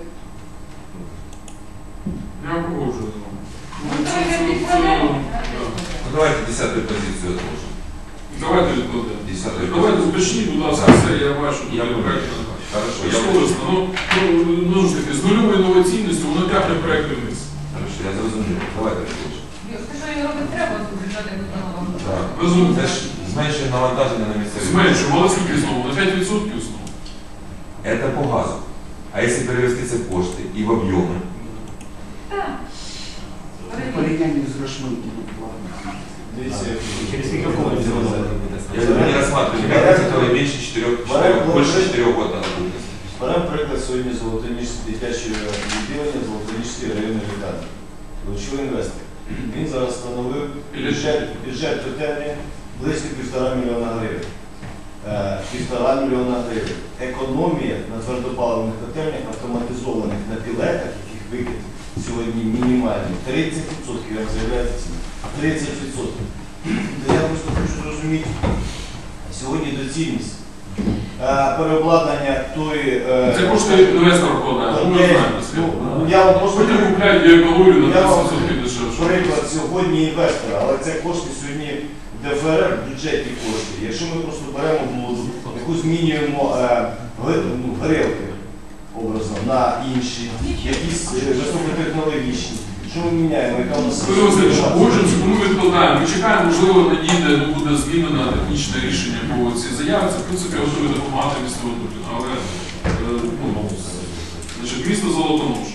Я погоджую з вами. Ну, Ну, то це- як це- від це- проблеми. да. Ну, давайте десятую позицию отложим. Давайте відкладемо. Десятую Давайте позицию. уточніть, будь ласка, все, я бачу, Я тут буду. проєкт. Хорошо, я Сложно. Ну, ну, ну, ж таки, з нульовою інноваційністю воно тягне проєкти вниз. Хорошо, я зрозумів. Давайте отложим. Те, що її робити треба, то бюджет як виконала. Так. Розумію. Це ж зменшує навантаження на місцеві. Зменшуємо, але скільки знову? На п'ять відсотків знову. Это по газу. А если перевести це в кошти і в об'єми, Так. В порівнянні з грошми, які будуть платити. Через скільки років це буде? я говорю, не рассматривали газ, который меньше четырех, четырех, больше четырех год на окружности. Беремо приклад сьогодні Золотоніжське дитяче відділення Золотоніжської районної лікарні. Ключовий інвестор. Він зараз встановив бюджет, бюджет котельні близько півтора мільйона гривень. Е, Півтора мільйона гривень. Економія на твердопаливних котельнях, автоматизованих на пілетах, яких викид сьогодні мінімальний, тридцять відсотків, як заявляється ціна. тридцять відсотків. То я просто хочу зрозуміти сьогодні доцільність е, переобладнання тої... е, Це коштує інвестор вкладає, ну ми Де- знаємо. ну, я вам просто Потім купляють біокалорію на Я тридцять вам відсотків дешевше. приклад сьогодні інвестора, але це кошти сьогодні ДФРР, бюджетні кошти. Якщо ми просто беремо воду, яку змінюємо е, гли- ну, грілки образно на інші, якісь е, високотехнологічні, що ми міняємо, яка у нас Петро Васильович, погоджуємося, тому відкладаємо. Ми чекаємо, можливо, надійде, ну, буде змінено технічне рішення по цій заяві. Це, в принципі, готові допомагати місту Ватутіна. Але, е, ну, значить, місто Золотонош.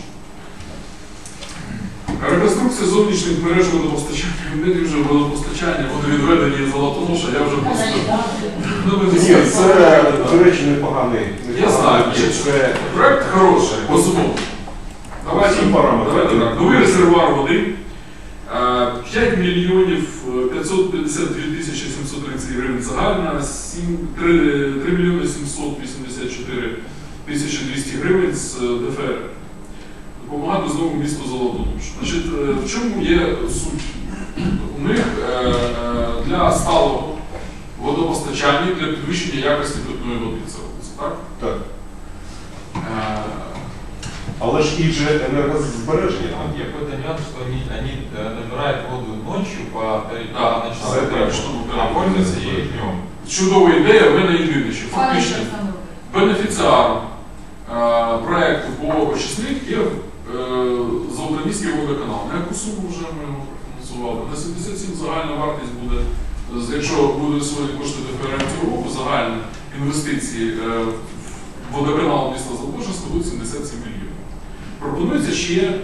Реконструкція зовнішніх мереж водопостачання. Ми вже водопостачання, вони відведені Золотоноша, я вже просто... Ну, ви не Ні, знаєте. це, до речі, непоганий. Я знаю, непоганий. Це проект хороший, безумовно. Давайте, Всі параметри. давайте так. Новий резервуар води. Е, п'ять мільйонів п'ятсот п'ятдесят дві тисячі сімсот тридцять гривень загальна, три мільйони сімсот вісімдесят чотири тисячі двісті гривень з ДФР. Допомагати знову місту Золотонош. Значить, е, в чому є суть? У них е, е, для сталого водопостачання, для підвищення якості питної води це робиться, так? так. Е, Але ж і же енергозбереження. Там какой-то нюанс, что они, они э, набирают воду ночью по, по Да, ночной це требу, так, що а пользуются ей днем. Чудова ідея, в мене єдине, що Пане фактично Олександре, бенефіціаром е, проєкту по очисних є е, Золотоніський водоканал. На яку суму вже ми його профінансували? На сімдесят сім загальна вартість буде, з- якщо буде сьогодні кошти ДФР цього року, загальні інвестиції е, в водоканал міста Золотоноша складуть сімдесят сім мільйонів. Пропонується ще е,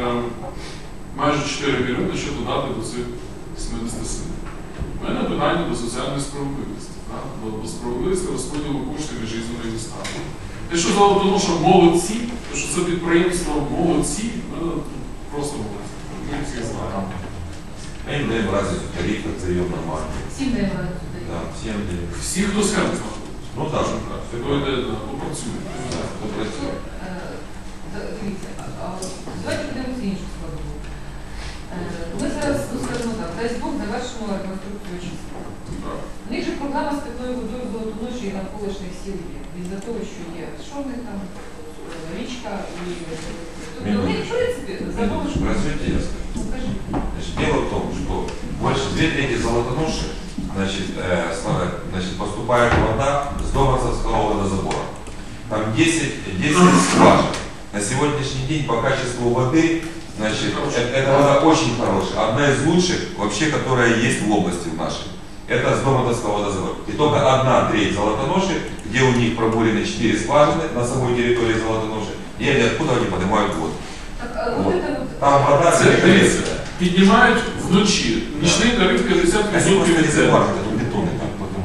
майже чотири мільйони ще додати до цих сімдесят сім. У мене питання до соціальної справедливості, так? до, до справедливості розподілу коштів між різними містами. Те, що Золотоноша молодці, те, що це підприємство молодці, мене просто молодці. Ми всі знаємо. Мы им даем разницу в тарифах, даем нормально. всім не грають туди. Да, всем даем. Всі, хто схеми знаходить, Ну да, хто йде, да, хто працює. да, кто працює. Е, д- Дивіться, а- а давайте подивимося іншу складову. Е, Ми зараз, ну скажімо так, дасть Бог завершимо реконструкцію очистки. Так. У них же проблема з питною водою в Золотоноші і навколишніх сіл є. Із-за того, що є що в них там, е, річка і... Тобто вони, в принципі, забули, що... Развитие, я скажу. Ну, кажіть. Значит, дело в том, что больше две трети Золотоноши, значит, э, сла- значит, поступает вода с Домовцевского водозабора. Там десять, десять скважин. На сегодняшний день по качеству воды, значит, э- эта вода очень хорошая. Одна из лучших вообще, которая есть в области в нашей. Это с Домовцевского водозабора. И только одна треть Золотоноши, где у них пробурены четыре скважины на самой территории Золотоноши, и они оттуда они поднимают воду. Так, а вот это вот... Там вода Це піднімають вночі. Нічний тариф п'ятдесят Они відсотків просто від це. резервуар, это бетонный там, потом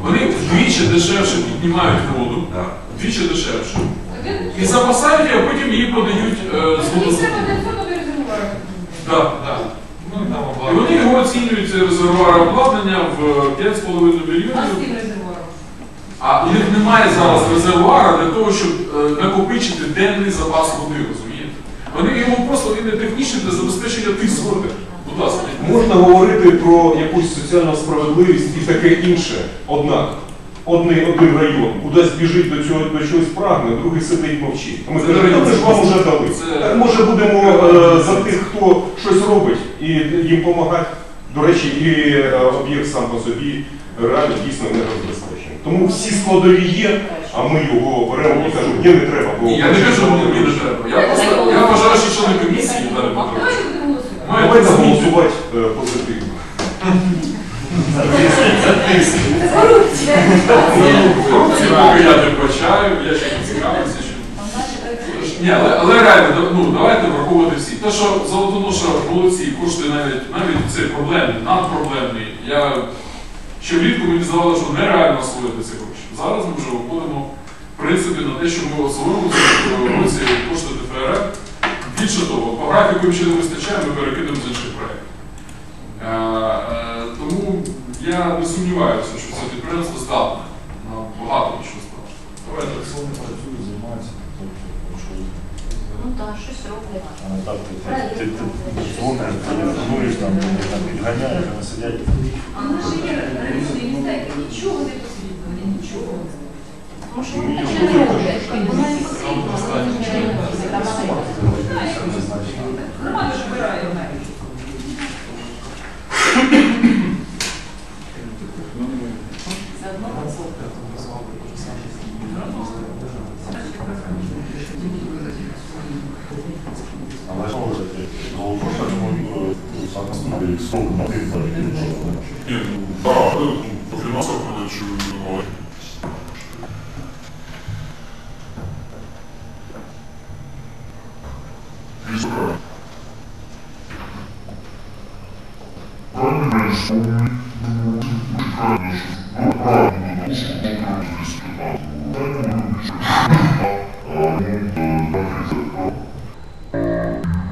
Вони вдвічі дешевше піднімають воду, Да. вдвічі дешевше. І запасають, а потім її подають е, з Мені водою. треба для цього новий резервуар. Да. Да. Ну, і там І обладнання. вони його оцінюють, цей резервуар обладнання, в п'ять з половиною А з мільйонів. цим резервуаром? А у них немає зараз резервуара для того, щоб е, накопичити денний запас води, розумієте? Вони йому просто він не технічний для забезпечення тиску. Будь ласка. Можна говорити про якусь соціальну справедливість і таке інше. Однак, одний, один район кудись біжить до цього до чогось прагне, другий сидить мовчить. А ми Це кажемо, район, ми ж це вам просто- вже дали. це- Так, може будемо е, за тих, хто щось робить, і їм допомагати. До речі, і е, об'єкт сам по собі реально дійсно не розбезпечений. Тому всі складові є, а ми його беремо і кажемо, ні, не треба, бо Ні, я не кажу, мені не треба. Я просто я вважаю, що члени комісії далі потрібно. Давайте будемо голосувати. Мають давайте розуміти. голосувати е, позитивно. Це корупція. Корупції поки я не вбачаю, я ще не цікавився. що- Ні, але, але реально, ну давайте враховувати всі. Те, що Золотоноша молодці, коштує навіть, навіть цей проблемний, надпроблемний. Я ще влітку мені здавалося, що нереально освоїти ці гроші. Зараз ми вже виходимо, в принципі, на те, що ми освоїмо ці кошти ДФРР. Більше того, по графіку ще не вистачає, ми перекидемо з інших проєктів. Е, е, Тому я не сумніваюся, що це підприємство здатне на багато що стало. Давайте. Ну так, щось роблять. Так, Проект ти роблять. дзвониш, телефонуєш, там, там підганяєш, вони сидять. А наші є районні міста, які нічого не посвітлювали, нічого. Тому що вони так не роблять. Воно їм потрібно, але вони не роблять. Там Громада ж вбирає навіть. Заодно Але що ви таке? Голубоша, тому саме собі срок на тих зарядів. Ні, ну, так, ну, по фінансах мене чи ну, Війська. Правильно, що ми ну, чекаємо, що ну, правильно, тому що добре війська. Правильно, що а, ну, так,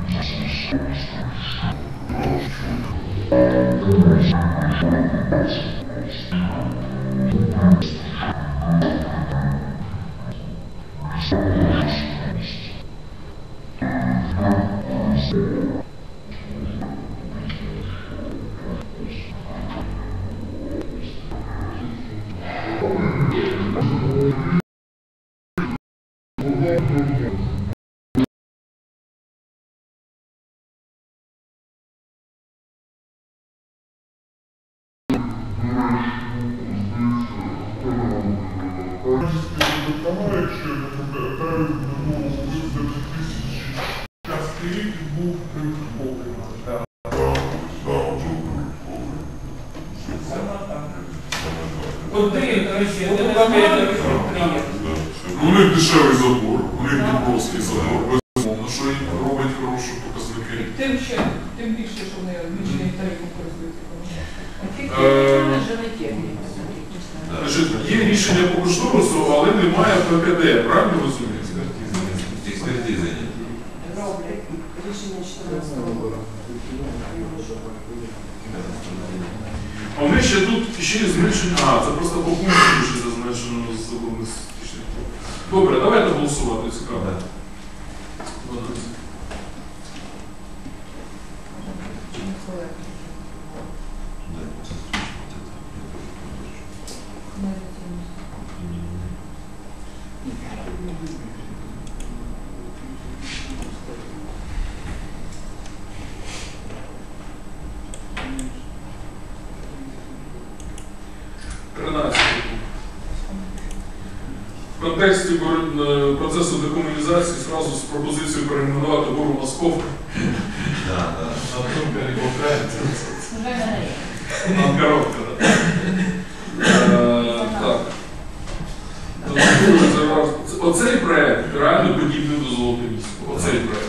Один, короче, один папір приїхав. У них дешевий забор, у них Дніпровський забор, безумовно, що їм робить хороші показники. Тим ще, тим більше, що вони відмічені тарифом користуються. Е, Ефективність Значить, є рішення по кошторису, але немає ПКД, правильно розумієте? Експертиза нет. роблять рішення чотирнадцятого року. А вони ще тут ще й зменшені. А, це просто по пункту ще зазначено з заборних. Добре, давайте голосувати, цікаво. дванадцять. тринадцять. В контексті боротьби- процесу декомунізації зразу з пропозицією перейменувати гору Московку Да, да. на коробка. Е, Так. Додатковий резервуар. Оцей проект реально подібний до Золотоніського. Оцей проект.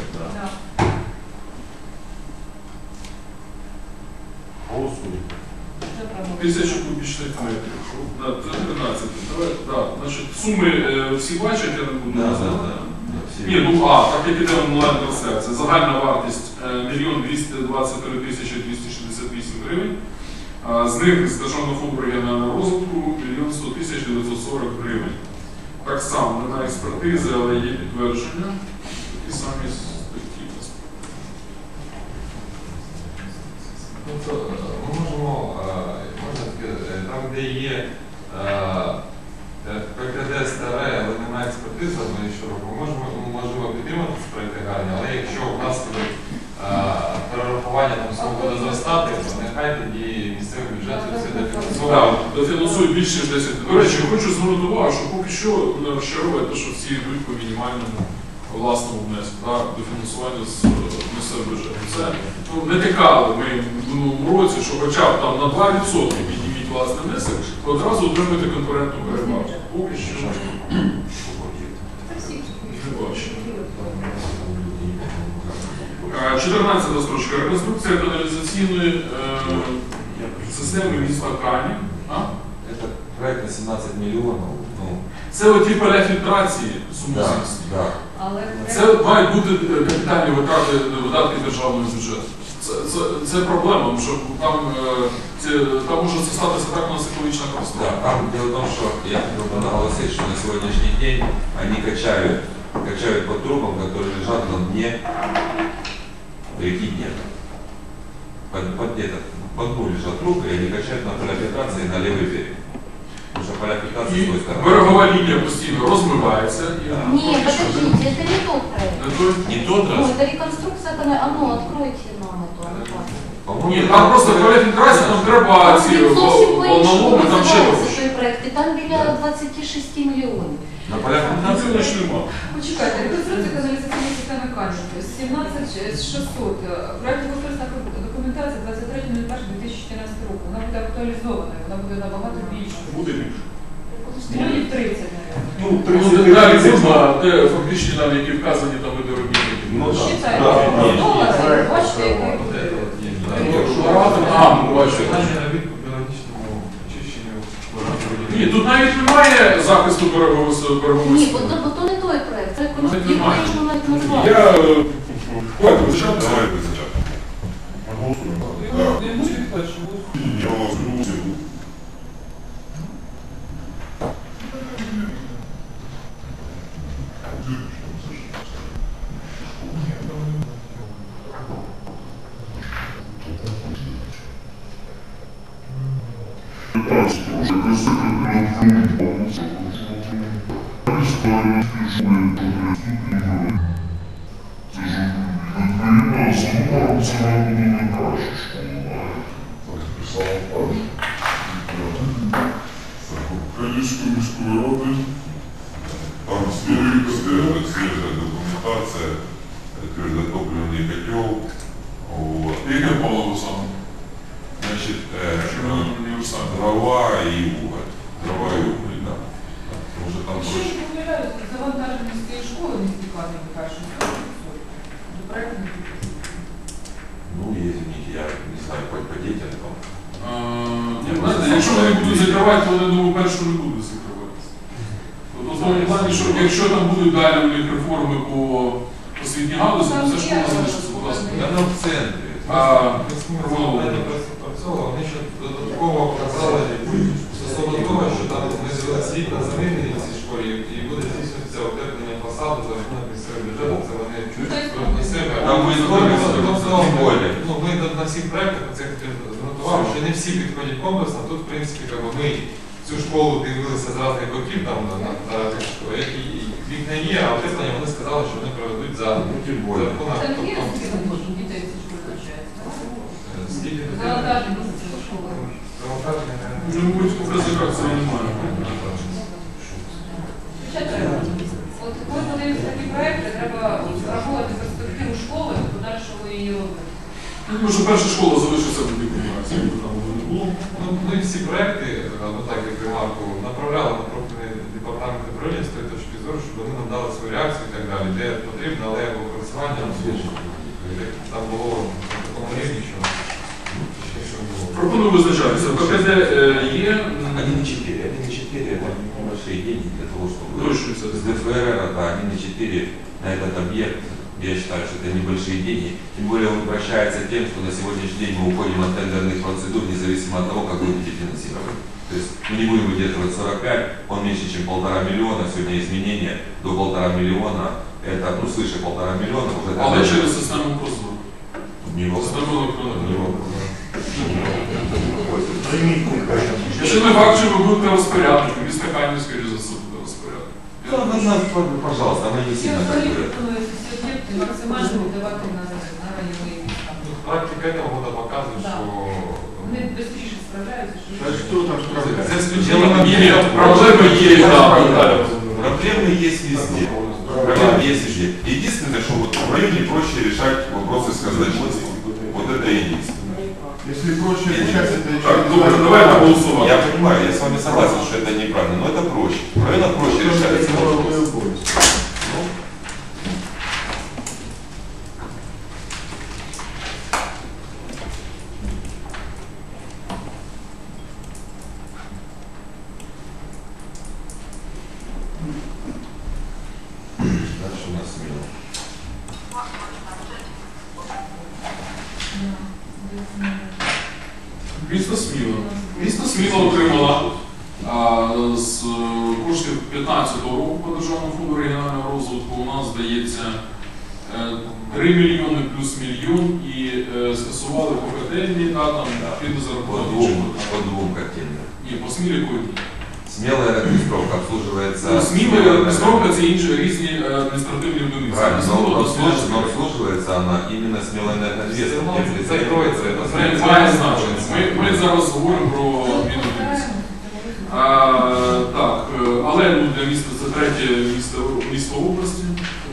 Голосуй. тисячу кубічних метрів. Да, це тринадцять. Давай, да, значить, суми е, всі бачать, я не буду Да, називати. да, да. Всі. Ні, ну а, так як іде онлайн-трансляція. Загальна вартість мільйон двісті двадцять три тисячі двісті шістдесят вісім гривень. А з них з Державного фонду регіонального розвитку мільйон сто тисяч дев'ятсот сорок гривень. Так само на експертизи, але є підтвердження. Такі самі статті. Тобто ми можемо, е, можна сказати, там, де є ПКД старе, але немає експертизи, ми що робимо? Ми можемо, ми можемо підтримати ці проекти гарні, але якщо внаслідок е, перерахування там свого буде зростати, то нехай тоді місцевий бюджет це дофінансує. Так, дофінансують більше ніж десять. До речі, хочу звернути увагу, що поки що мене розчаровує те, що всі йдуть по мінімальному власному внеску, да, дофінансування з е, місцевого бюджету. Це ну, не тікали ми в минулому році, що хоча б там на два відсотки підніміть власний внесок, то одразу отримати конкурентну перевагу. Поки що не бачимо. чотирнадцята строчка. Реконструкція каналізаційної е, системи міста Кані. А? Это проект на семнадцать миллионов. Ну, Це оті поля фільтрації сумісності. да. Але Це мають бути е, капітальні витрати видатки державного бюджету. Це, це, це проблема, тому що там, е, це, там може це статися так у нас екологічна Да, катастрофа. там дело в том, что я хотел бы наголосить, что на сегодняшний день они качают, качают по трубам, которые лежат на дне реки Днепр. Под, под, этот, под дну лежат трубы, и они качают на поля фильтрации на левый берег. Потому что поля фильтрации І с той стороны. берегова лінія постійно розмивається. І Да. Нет, подождите, это не тот проект. Не той- Не тот Ну, раз. это реконструкция, канала. А ну, откройте нам эту аннотацию. По-моему, Ні, там просто поля фільтрації, там треба ці Він зовсім по-іншому волновоми, там ще називається гроші. той проект, і там біля двадцять шість мільйонів. на поля Там фильтрации. цього ж нема. почекайте, реконструкція каналізаційної системи Канівки, сімнадцять шістсот, проєкт кошторисна документація двадцять третє дві тисячі чотирнадцятого року. Вона буде актуалізована, вона буде набагато більша. Буде більше. Мільйонів тридцять, навіть. Ну, Ну, тридцять деталі тридцять. можна, де фактичні нам, які вказані там види робітників. Ну, так. Считайте, Да, да. долари, бачите, який буде. А, ну, бачите. Питання на від по біологічному очищенню. Ні, тут навіть немає захисту берегового Ні, бо то, бо то не той проект, це Навіть немає. який його навіть назвати. Я е, хочу почати. Давайте спочатку. Голосуємо. Не можу сказати, що ви Я вас голосую. Калишської міської ради, там свіжа свіжа документація, твердотопливний котел. Вот. Яке паливо саме? Значит, Що э, воно універсальне? дрова и уголь. Дрова и уголь, да. Потому что там Якщо я проще. не помиляюсь, завантаження з цієї школи не стікати перше. До проекту не підписано. Ну, извините, я не знаю, по, по детям там. А, ні, знаєте, якщо вони будуть закривати, вони, думаю, перше не будуть закриватися. Тобто, в тому плані, що якщо там будуть далі у них реформи по освітній галузі, то це школа залишиться власне. Она в центре. А, Працювали, вони ще додатково показали стосовно того, що там ми світ на замінені в цій школі і буде здійснюватися утеплення фасаду за рахунок місцевого бюджету, це вони на себе. Там буде комплексно, Тобто, более. ну, ми на всіх проєктах це зготували, що не всі підходять комплексно. Тут, в принципі, як би, ми цю школу дивилися з різних боків, там на, на, на тих школах, які вікна є, а утеплення вони сказали, що вони проведуть за за рахунок. Там є тобто, скільки дітей в цій школі навчається? скільки дітей? Завантаження з цієї школи. Завантаження, не- Вже, мабуть, в показниках це немає. Ще треба. От коли подивимося такі проекти, треба враховувати перспективу школи, подальшого її розвитку. Я думаю, що перша школа залишиться в будь-якому разі, якби там воно не було. Ну, ми всі проекти, ну так як ремарку, направляли на профільний департамент управління з тої точки зору, щоб вони нам дали свою реакцію і так далі, де потрібно, але опрацювання там було на такому рівні, що ще що Пропоную визначатися. ПКД е, є. м, один и четыре. один и четыре это небольшие деньги для того, чтобы Точно, с кстати. ДФР, да, один и четыре на этот объект, я считаю, что это небольшие деньги. Тем более он вращается тем, что на сегодняшний день мы уходим от тендерных процедур, независимо от того, как вы будете финансировать. То есть мы не будем выдерживать сорок пять, он меньше, чем полтора миллиона. Сегодня изменения до полтора миллиона. Это, ну, свыше полтора миллиона. Уже Але тогда- через систему прозору. Не вопрос. Систему електронного Не вопрос. Якщо не факт, що ви будете розпорядником, місто Канів, скоріше за все, буде розпорядник. Да, ну, на- пожалуйста, мы не Я сильно взагалі как бы- пропоную ці об'єкти максимально віддавати на, на райони міста. Практика этого года показывает, Да. что Вони швидше справляються, що А что там За справляется? исключением Є, проблеми є, так. Проблемы есть везде. Проблемы есть везде. Единственное, что вот в районе проще решать вопросы с казначейством. Вот это единственное. Если проще решать, это Так, добре, давайте голосувати. Я понимаю, я с вами согласен, что это неправильно, но это проще. В районах проще решается вопрос. Ну, дальше у нас смело. Місто Сміло. Місто Сміло отримало а, з е, коштів п'ятнадцятого року по Державному фонду регіонального розвитку. У нас здається е, три мільйони плюс мільйон і е, скасували по котельні, да, там піде По зарплату. двум, по двум картинам. Ні, по Смілі по одній. Смелая администровка обслуживается... Ну, Сміло, Пестровка це інші різні е, адміністративні одиниці. Правильно, Сміло но дослідження. обслуж- но обслуживается она именно смелой энергоинвестом. Все равно закроется, это Це має значення. Ми, ми зараз говоримо про Мінодиниці. А, так, е, але ну, для міста це третє місто, місто області.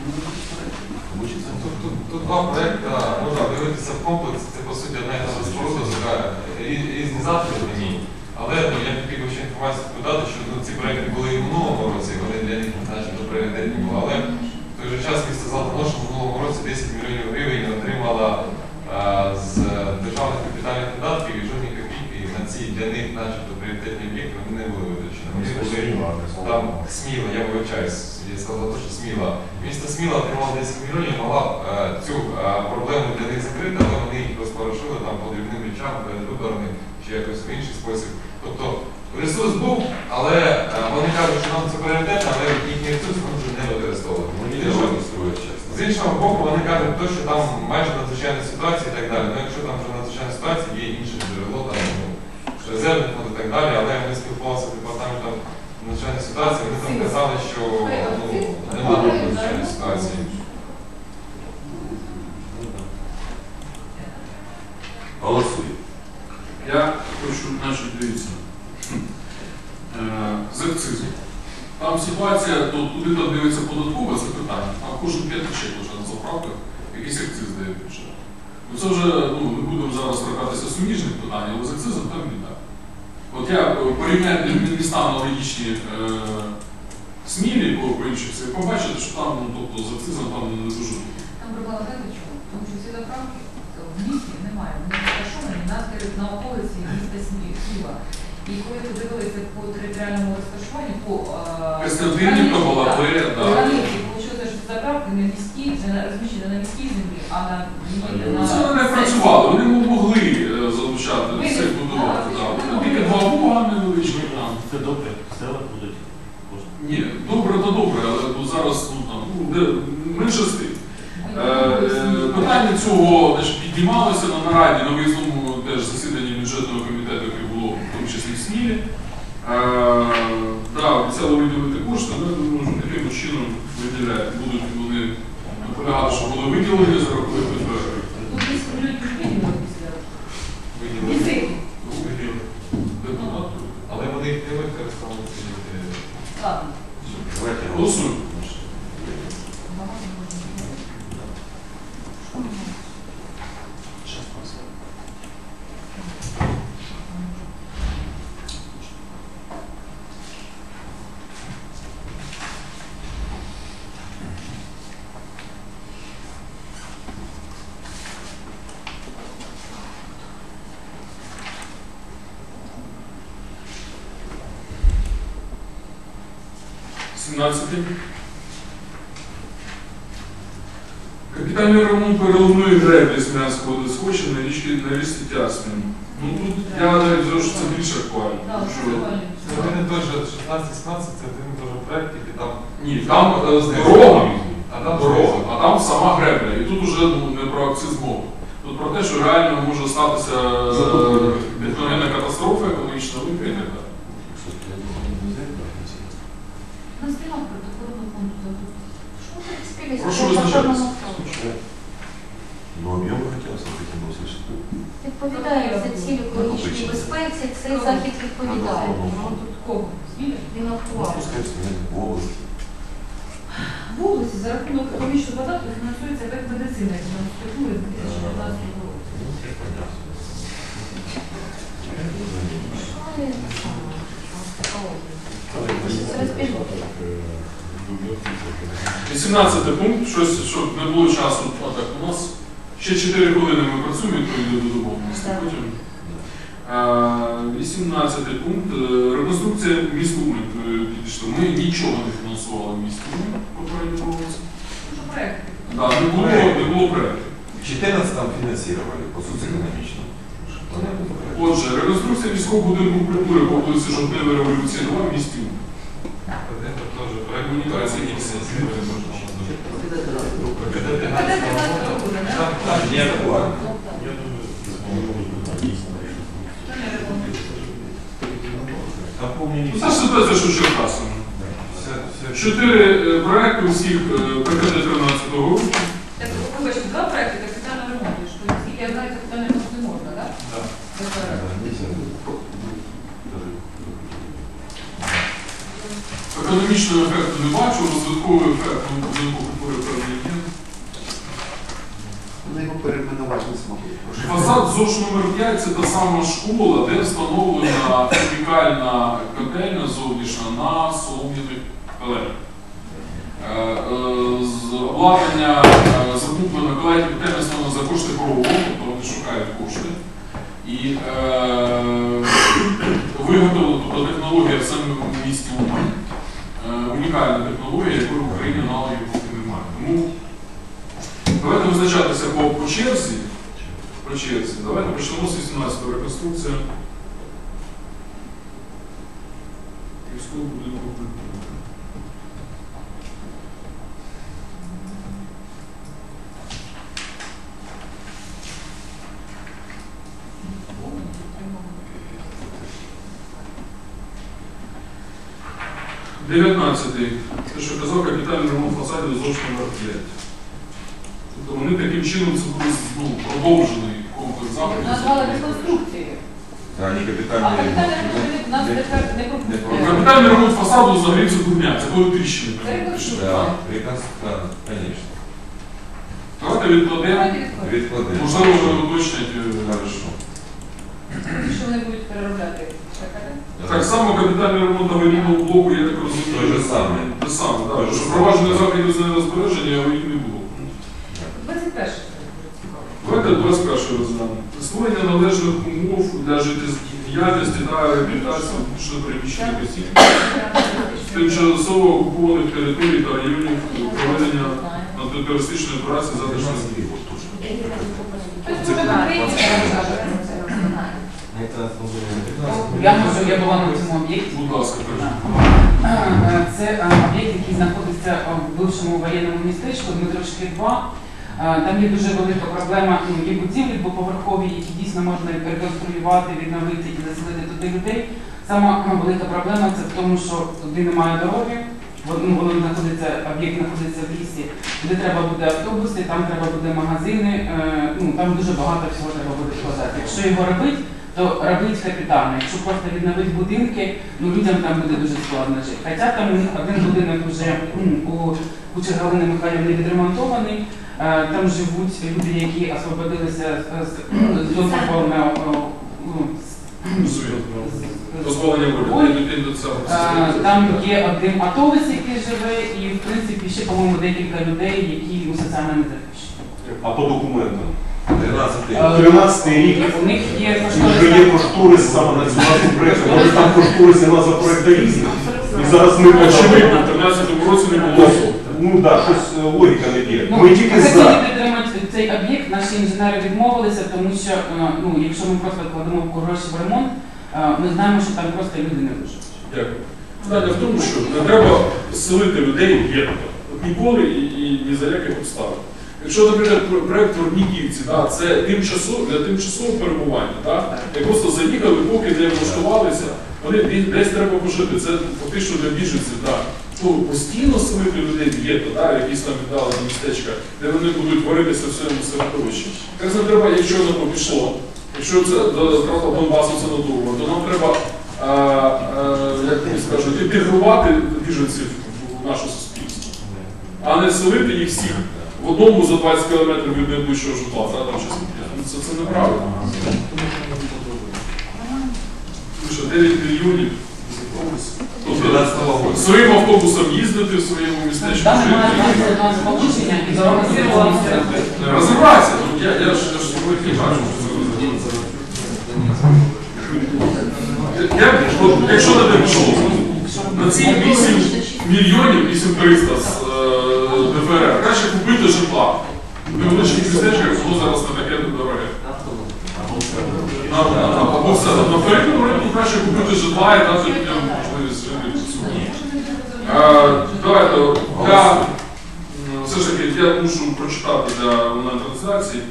тут, тут, тут два проекти можна дивитися в комплексі. Це по суті одна і та ж споруда, така рі- різні заходи в ній. Але ну, я хотів би ще інформацію додати, що ну, ці проекти були і в минулому році, вони для них начебто пріоритетні були. Але в той же час місто Золотоноша в минулому році десять мільйонів гривень отримала а, з державних капітальних видатків і жодні копійки на ці для них начебто пріоритетні об'єкти вони не були витрачені. Вони були там Сміла, я вибачаюсь, я сказав, що Сміла. Місто Сміла отримало десять мільйонів, могла б е, цю е, проблему для них закрити, але вони їх розпорошили там по дрібним речам, перед виборами чи якось в інший спосіб. Тобто ресурс був, але е, вони кажуть, що нам це пріоритетно, але їхній ресурс ми вже не використовуємо. Вони Вони державні державні. строять часто. З іншого боку, вони кажуть, то, що там майже надзвичайна ситуація і так далі. Ну якщо там вже надзвичайна ситуація, є інше джерело, там ну, резервний фонд і так далі, але ми спілкувалися з департаментом надзвичайної ситуації, вони там казали, що ну, немає надзвичайної ситуації. Голосуем. Я хочу, значить, дивіться. Е, З акцизу. Там ситуація, то туди там дивиться податкове запитання, там кожен п'ятий чек лише на заправках, якийсь акциз дає бюджет. Ну це вже, ну, не будемо зараз торкатися суміжних питань, але з акцизом там не так. От я е, порівняю міста аналогічні е, Смілі по, по інших, ви побачите, що там, ну, тобто з акцизом там не дуже. Там проблема знаєте чому? Тому що ці заправки в місті немає. Вони розташовані на, тери- на околиці міста Смі- Сміла. І коли подивилися по територіальному розташуванню, по е, Костянтинівка, Балаклея, да. границі, вийшло, що заправки не міські, не розміщені на міській землі, а на Ну, це вони не працювали, вони не могли е, залучати Ви все не- будувати. да, Да. ви Вони не тільки два вуга невеличкі там. Це добре, села будуть кошти. Ні, добре, то добре, але ну, зараз ну, там, ну, де, менше з тим. Е, е, питання цього значить, піднімалося на нараді на виїзному теж засіданні бюджетного комітету, яке було в тому числі в Смілі. Е, да, обіцяли виділити кошти, але я думаю, що таким чином виділяють. Будуть вони наполягати, що були виділені за рахунок ПДФ. Тут десь люди виділили після. Виділили. Місцеві. Депутат. Але вони їх не використовували ці люди. Ладно. Давайте Голосуємо. сімнадцятий. Капітальний ремонт переливної греблі Смілянського водосховища на річці на річці Тясмін. Ну тут я навіть вважаю, що це більш актуально. Так, тому що- Це один і той же шістнадцять сімнадцять, це один і той же проект, тільки там Ні, там е, з дорога, а там дорога, а там сама гребля. І тут уже ну, не про акциз мова. Тут про те, що реально може статися техногенна катастрофа, екологічна випадка і так далі. У нас немає протокольного пункту. Прошу визначатися. Ну, объем хотелось, но таким был слышно. Відповідає за ціль екологічної безпеці, цей захід відповідає. Ну, тут кого? Зміни? Він Ну, актуальний. пускай сменяет в области. В області за рахунок економічного податку фінансується век медицини інфраструктури з дві тисячі дев'ятнадцятого року. вісімнадцятий пункт, щось, щоб не було часу, а так у нас ще чотири хвилини ми працюємо, відповідно до домовленості. Потім е, вісімнадцятий пункт. е, Реконструкція міста Умань. е, підійшли. Ми нічого не фінансували в місті Умань попередньому році. Ну, що проєкт? Да, не було, не було проєктів. В четырнадцатом финансировали по социоэкономичному. Отже, реконструкція міського будинку культури по вулиці Жовтневої революції два в місті Умань. це теж проект Комунікації і все. Там, там Не актуально. там повні Ну, Це ж ситуація, що Черкасами. все, все. Чотири е, проекти усіх е, П К Д тринадцятого року. Так, вибачте, два проекти капітального ремонту. Що, наскільки я знаю, капітальний ремонт не можна, так? Так. Економічного ефекту не бачу, розвитковий ефект ну, будинку культури певний є. Вони його перейменувати не змогли. Фасад ЗОЖ номер п'ять це та сама школа, де встановлена унікальна котельня зовнішня на солом'яних пелетах. Е, е, з обладнання е, закуплено колектив котельня встановлено за кошти ПРО, тобто вони шукають кошти. І е, виготовлено, тобто технологія в самому місті Умань. Е, унікальна технологія, якої в Україні аналогів поки немає. Тому давайте визначатися по, по черзі. По черзі. Давайте почнемо з вісімнадцятого реконструкція міського будинку культури. дев'ятнадцятий. Те, що казав, капітальний ремонт фасадів ЗОЖ номер п'ять. Тобто вони таким чином це буде ну, продовжений комплекс заходів. Назвали реконструкцією. Да, они А капитальные. капітальний ремонт у нас тепер не пропускає. Капітальний ремонт фасаду взагалі це дурня, це коли тріщини. Це реконструкція. Да, реконструкция, да, конечно. Давайте відкладемо. Давайте відкладемо. Відкладемо. Можливо, ви уточнять. е, Хорошо. Що вони будуть переробляти? Так само капітальний ремонт аварійного блоку, я так розумію. Те ж саме. Те саме, так. Те ж Тому що саме. провадження заходів з нерозбереження аварійних не було. двадцять перше. Давайте двадцять перший розглянемо. Створення належних умов для життєдіяльності та реабілітації внутрішньо переміщених осіб з тимчасово окупованих територій та районів проведення антитерористичної операції за державний збір. Тобто, може, конкретні Я можу, я була на цьому об'єкті. Будь ласка, кажіть. Е, Це е, об'єкт, який знаходиться в бившому воєнному містечку Дмитровський два. Е, Там є дуже велика проблема, ну, є будівлі двоповерхові, які дійсно можна реконструювати, відновити і заселити туди людей. Сама ну, велика проблема це в тому, що туди немає дороги, Вон- ну, воно знаходиться, об'єкт знаходиться в лісі, туди треба буде автобуси, там треба буде магазини, е, ну, там дуже багато всього треба буде вкладати. Якщо його робити, то робити капітально. Якщо просто відновити будинки, ну людям там буде дуже складно жити. Хоча там у них один будинок вже м, у Кучер Галини Михайлівни відремонтований, е, там живуть люди, які освободилися з, з, з дозволу, ну, Дозволення волі. Е, Там є один атовець, який живе, і в принципі ще, по-моєму, декілька людей, які ну, соціально не захищені. А по документам? тринадцатый. Е, тринадцятий рік. У них є Вже є кошторис саме на цю назву проєкту. Може там кошторис і назва проєкту різні. І зараз ми Очевидно, в тринадцятому році не було. Ну так, щось е, логіка не є. Ну, Ми тільки ми хотіли за. підтримати цей об'єкт, наші інженери відмовилися, тому що е, ну, якщо ми просто кладемо гроші в ремонт, е, ми знаємо, що там просто люди не виживуть. Дякую. Питання в тому, що не треба селити людей в гетто. От ніколи і, і ні за яких обставин. Якщо, наприклад, проєкт Ворніківці, да, це тимчасово, для тимчасового перебування, да, як просто заїхали, поки не влаштувалися, вони десь треба пожити. Це фактично для біженців. Да. То постійно селити людей в гетто, да, якісь там віддалені містечка, де вони будуть варитися в своєму середовищі. Якраз не треба, якщо на то пішло, якщо це до Донбасу це надовго, то нам треба, а, а, як тобі скажуть, інтегрувати біженців в наше суспільство, а не селити їх всіх в одному за двадцять кілометрів від найближчого житла. Да, там щось таке. Це, це неправильно. Що дев'ять мільйонів тобто, своїм автобусом їздити в своєму містечку. Там немає одного сполучення і дорога зірвалася. Розібратися. Ну, я, я ж я ж не бачу. Я, от, якщо на те пішло, на ці вісім мільйонів, вісім триста з е, ДФР, краще купити житла. В невеличких містечках воно зараз не таке дороге. Або все, на передньому ринку краще купити житла і дати людям можливість жити в цьому. Давайте, я все ж таки я мушу прочитати для онлайн-трансляції.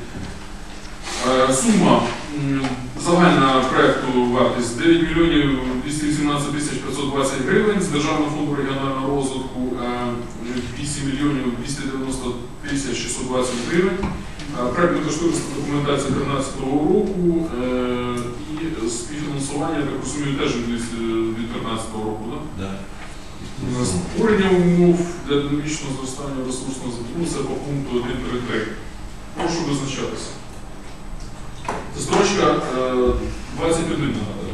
Сума загальна проєкту вартість дев'ять мільйонів двісті вісімнадцять тисяч п'ятсот двадцять гривень, з Державного фонду регіонального розвитку вісім мільйонів двісті дев'яносто тисяч шістсот двадцять гривень. Проєктно-кошторисна документація дві тисячі тринадцятого року і співфінансування, я так розумію, теж від дві тисячі тринадцятого року, так? Да. Створення умов для динамічного зростання ресурсного запиту, це по пункту один три три. Прошу визначатися. Це строчка двадцять один нагадаю.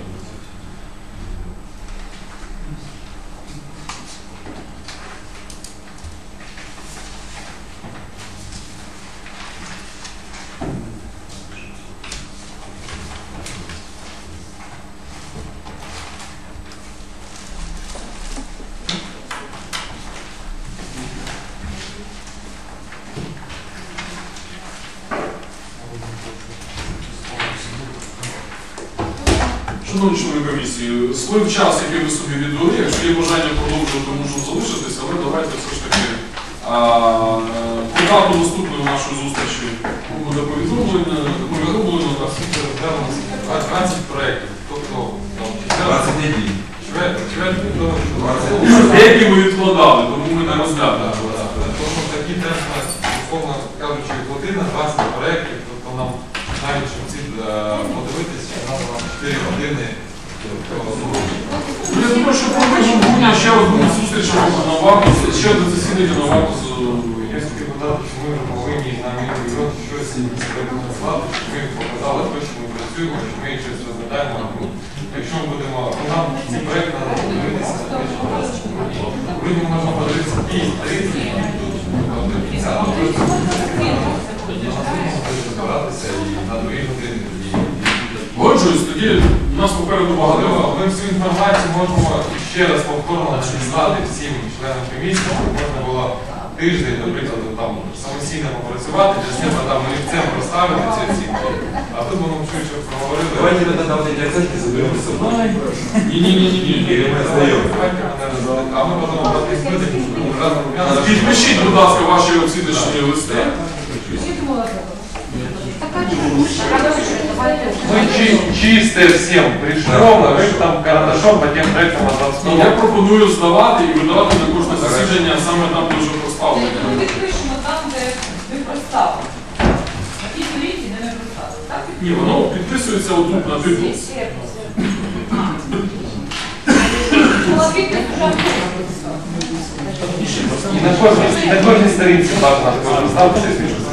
Шановні члени комісії, свій час, який ви собі відвели, якщо є бажання продовжувати, можу залишитися, але давайте все ж таки по дату наступної нашої зустрічі буде повідомлено, повідомлено двадцять проєктів, тобто двадцять неділь. деякі ми відкладали, тому ми не розглянули. Тому такі темпи, условно кажучи, година, двадцять проєктів, тобто нам навіть щоб ці подивитися, нам чотири години. Я думаю, що протягом грудня ще одну зустріч на варту, ще одне засідання на варту. Я хотів подати, що ми повинні на мільйон щось прислати, що ми показали те, що ми працюємо, що ми щось розглядаємо. Якщо ми будемо, нам ці проєкти треба подивитися, вроді можна подивитися п'ять тридцять, тобто кінця, збиратися і на дві години. Годжуюсь, тоді у нас попереду багато. Ми всю інформацію можемо ще раз повторно надіслати всім членам комісії, щоб можна було тиждень, наприклад, там самостійно попрацювати, для себе там олівцем проставити ці оцінки, а тут воно швидше проговорили. Давайте мы тогда вот эти оценки заберем с собой. Ні-ні-ні-ні. Или мы сдаем. А ми потім обратно спитаємо. Підпишіть, будь ласка, ваші оціночні листи. Мы чи- чистые всем пришел, вы там карандашом по тем проектам Ні, я пропоную здавати і видавати на кожне засідання, а саме там, де вже проставлено. Ми підпишемо там, де ви проставили. На тій сторінці, де не проставили. Так? Ні, воно підписується отут на титул. Була підпис вже. И на кожній, на кожній сторінці бажано також ставити, якщо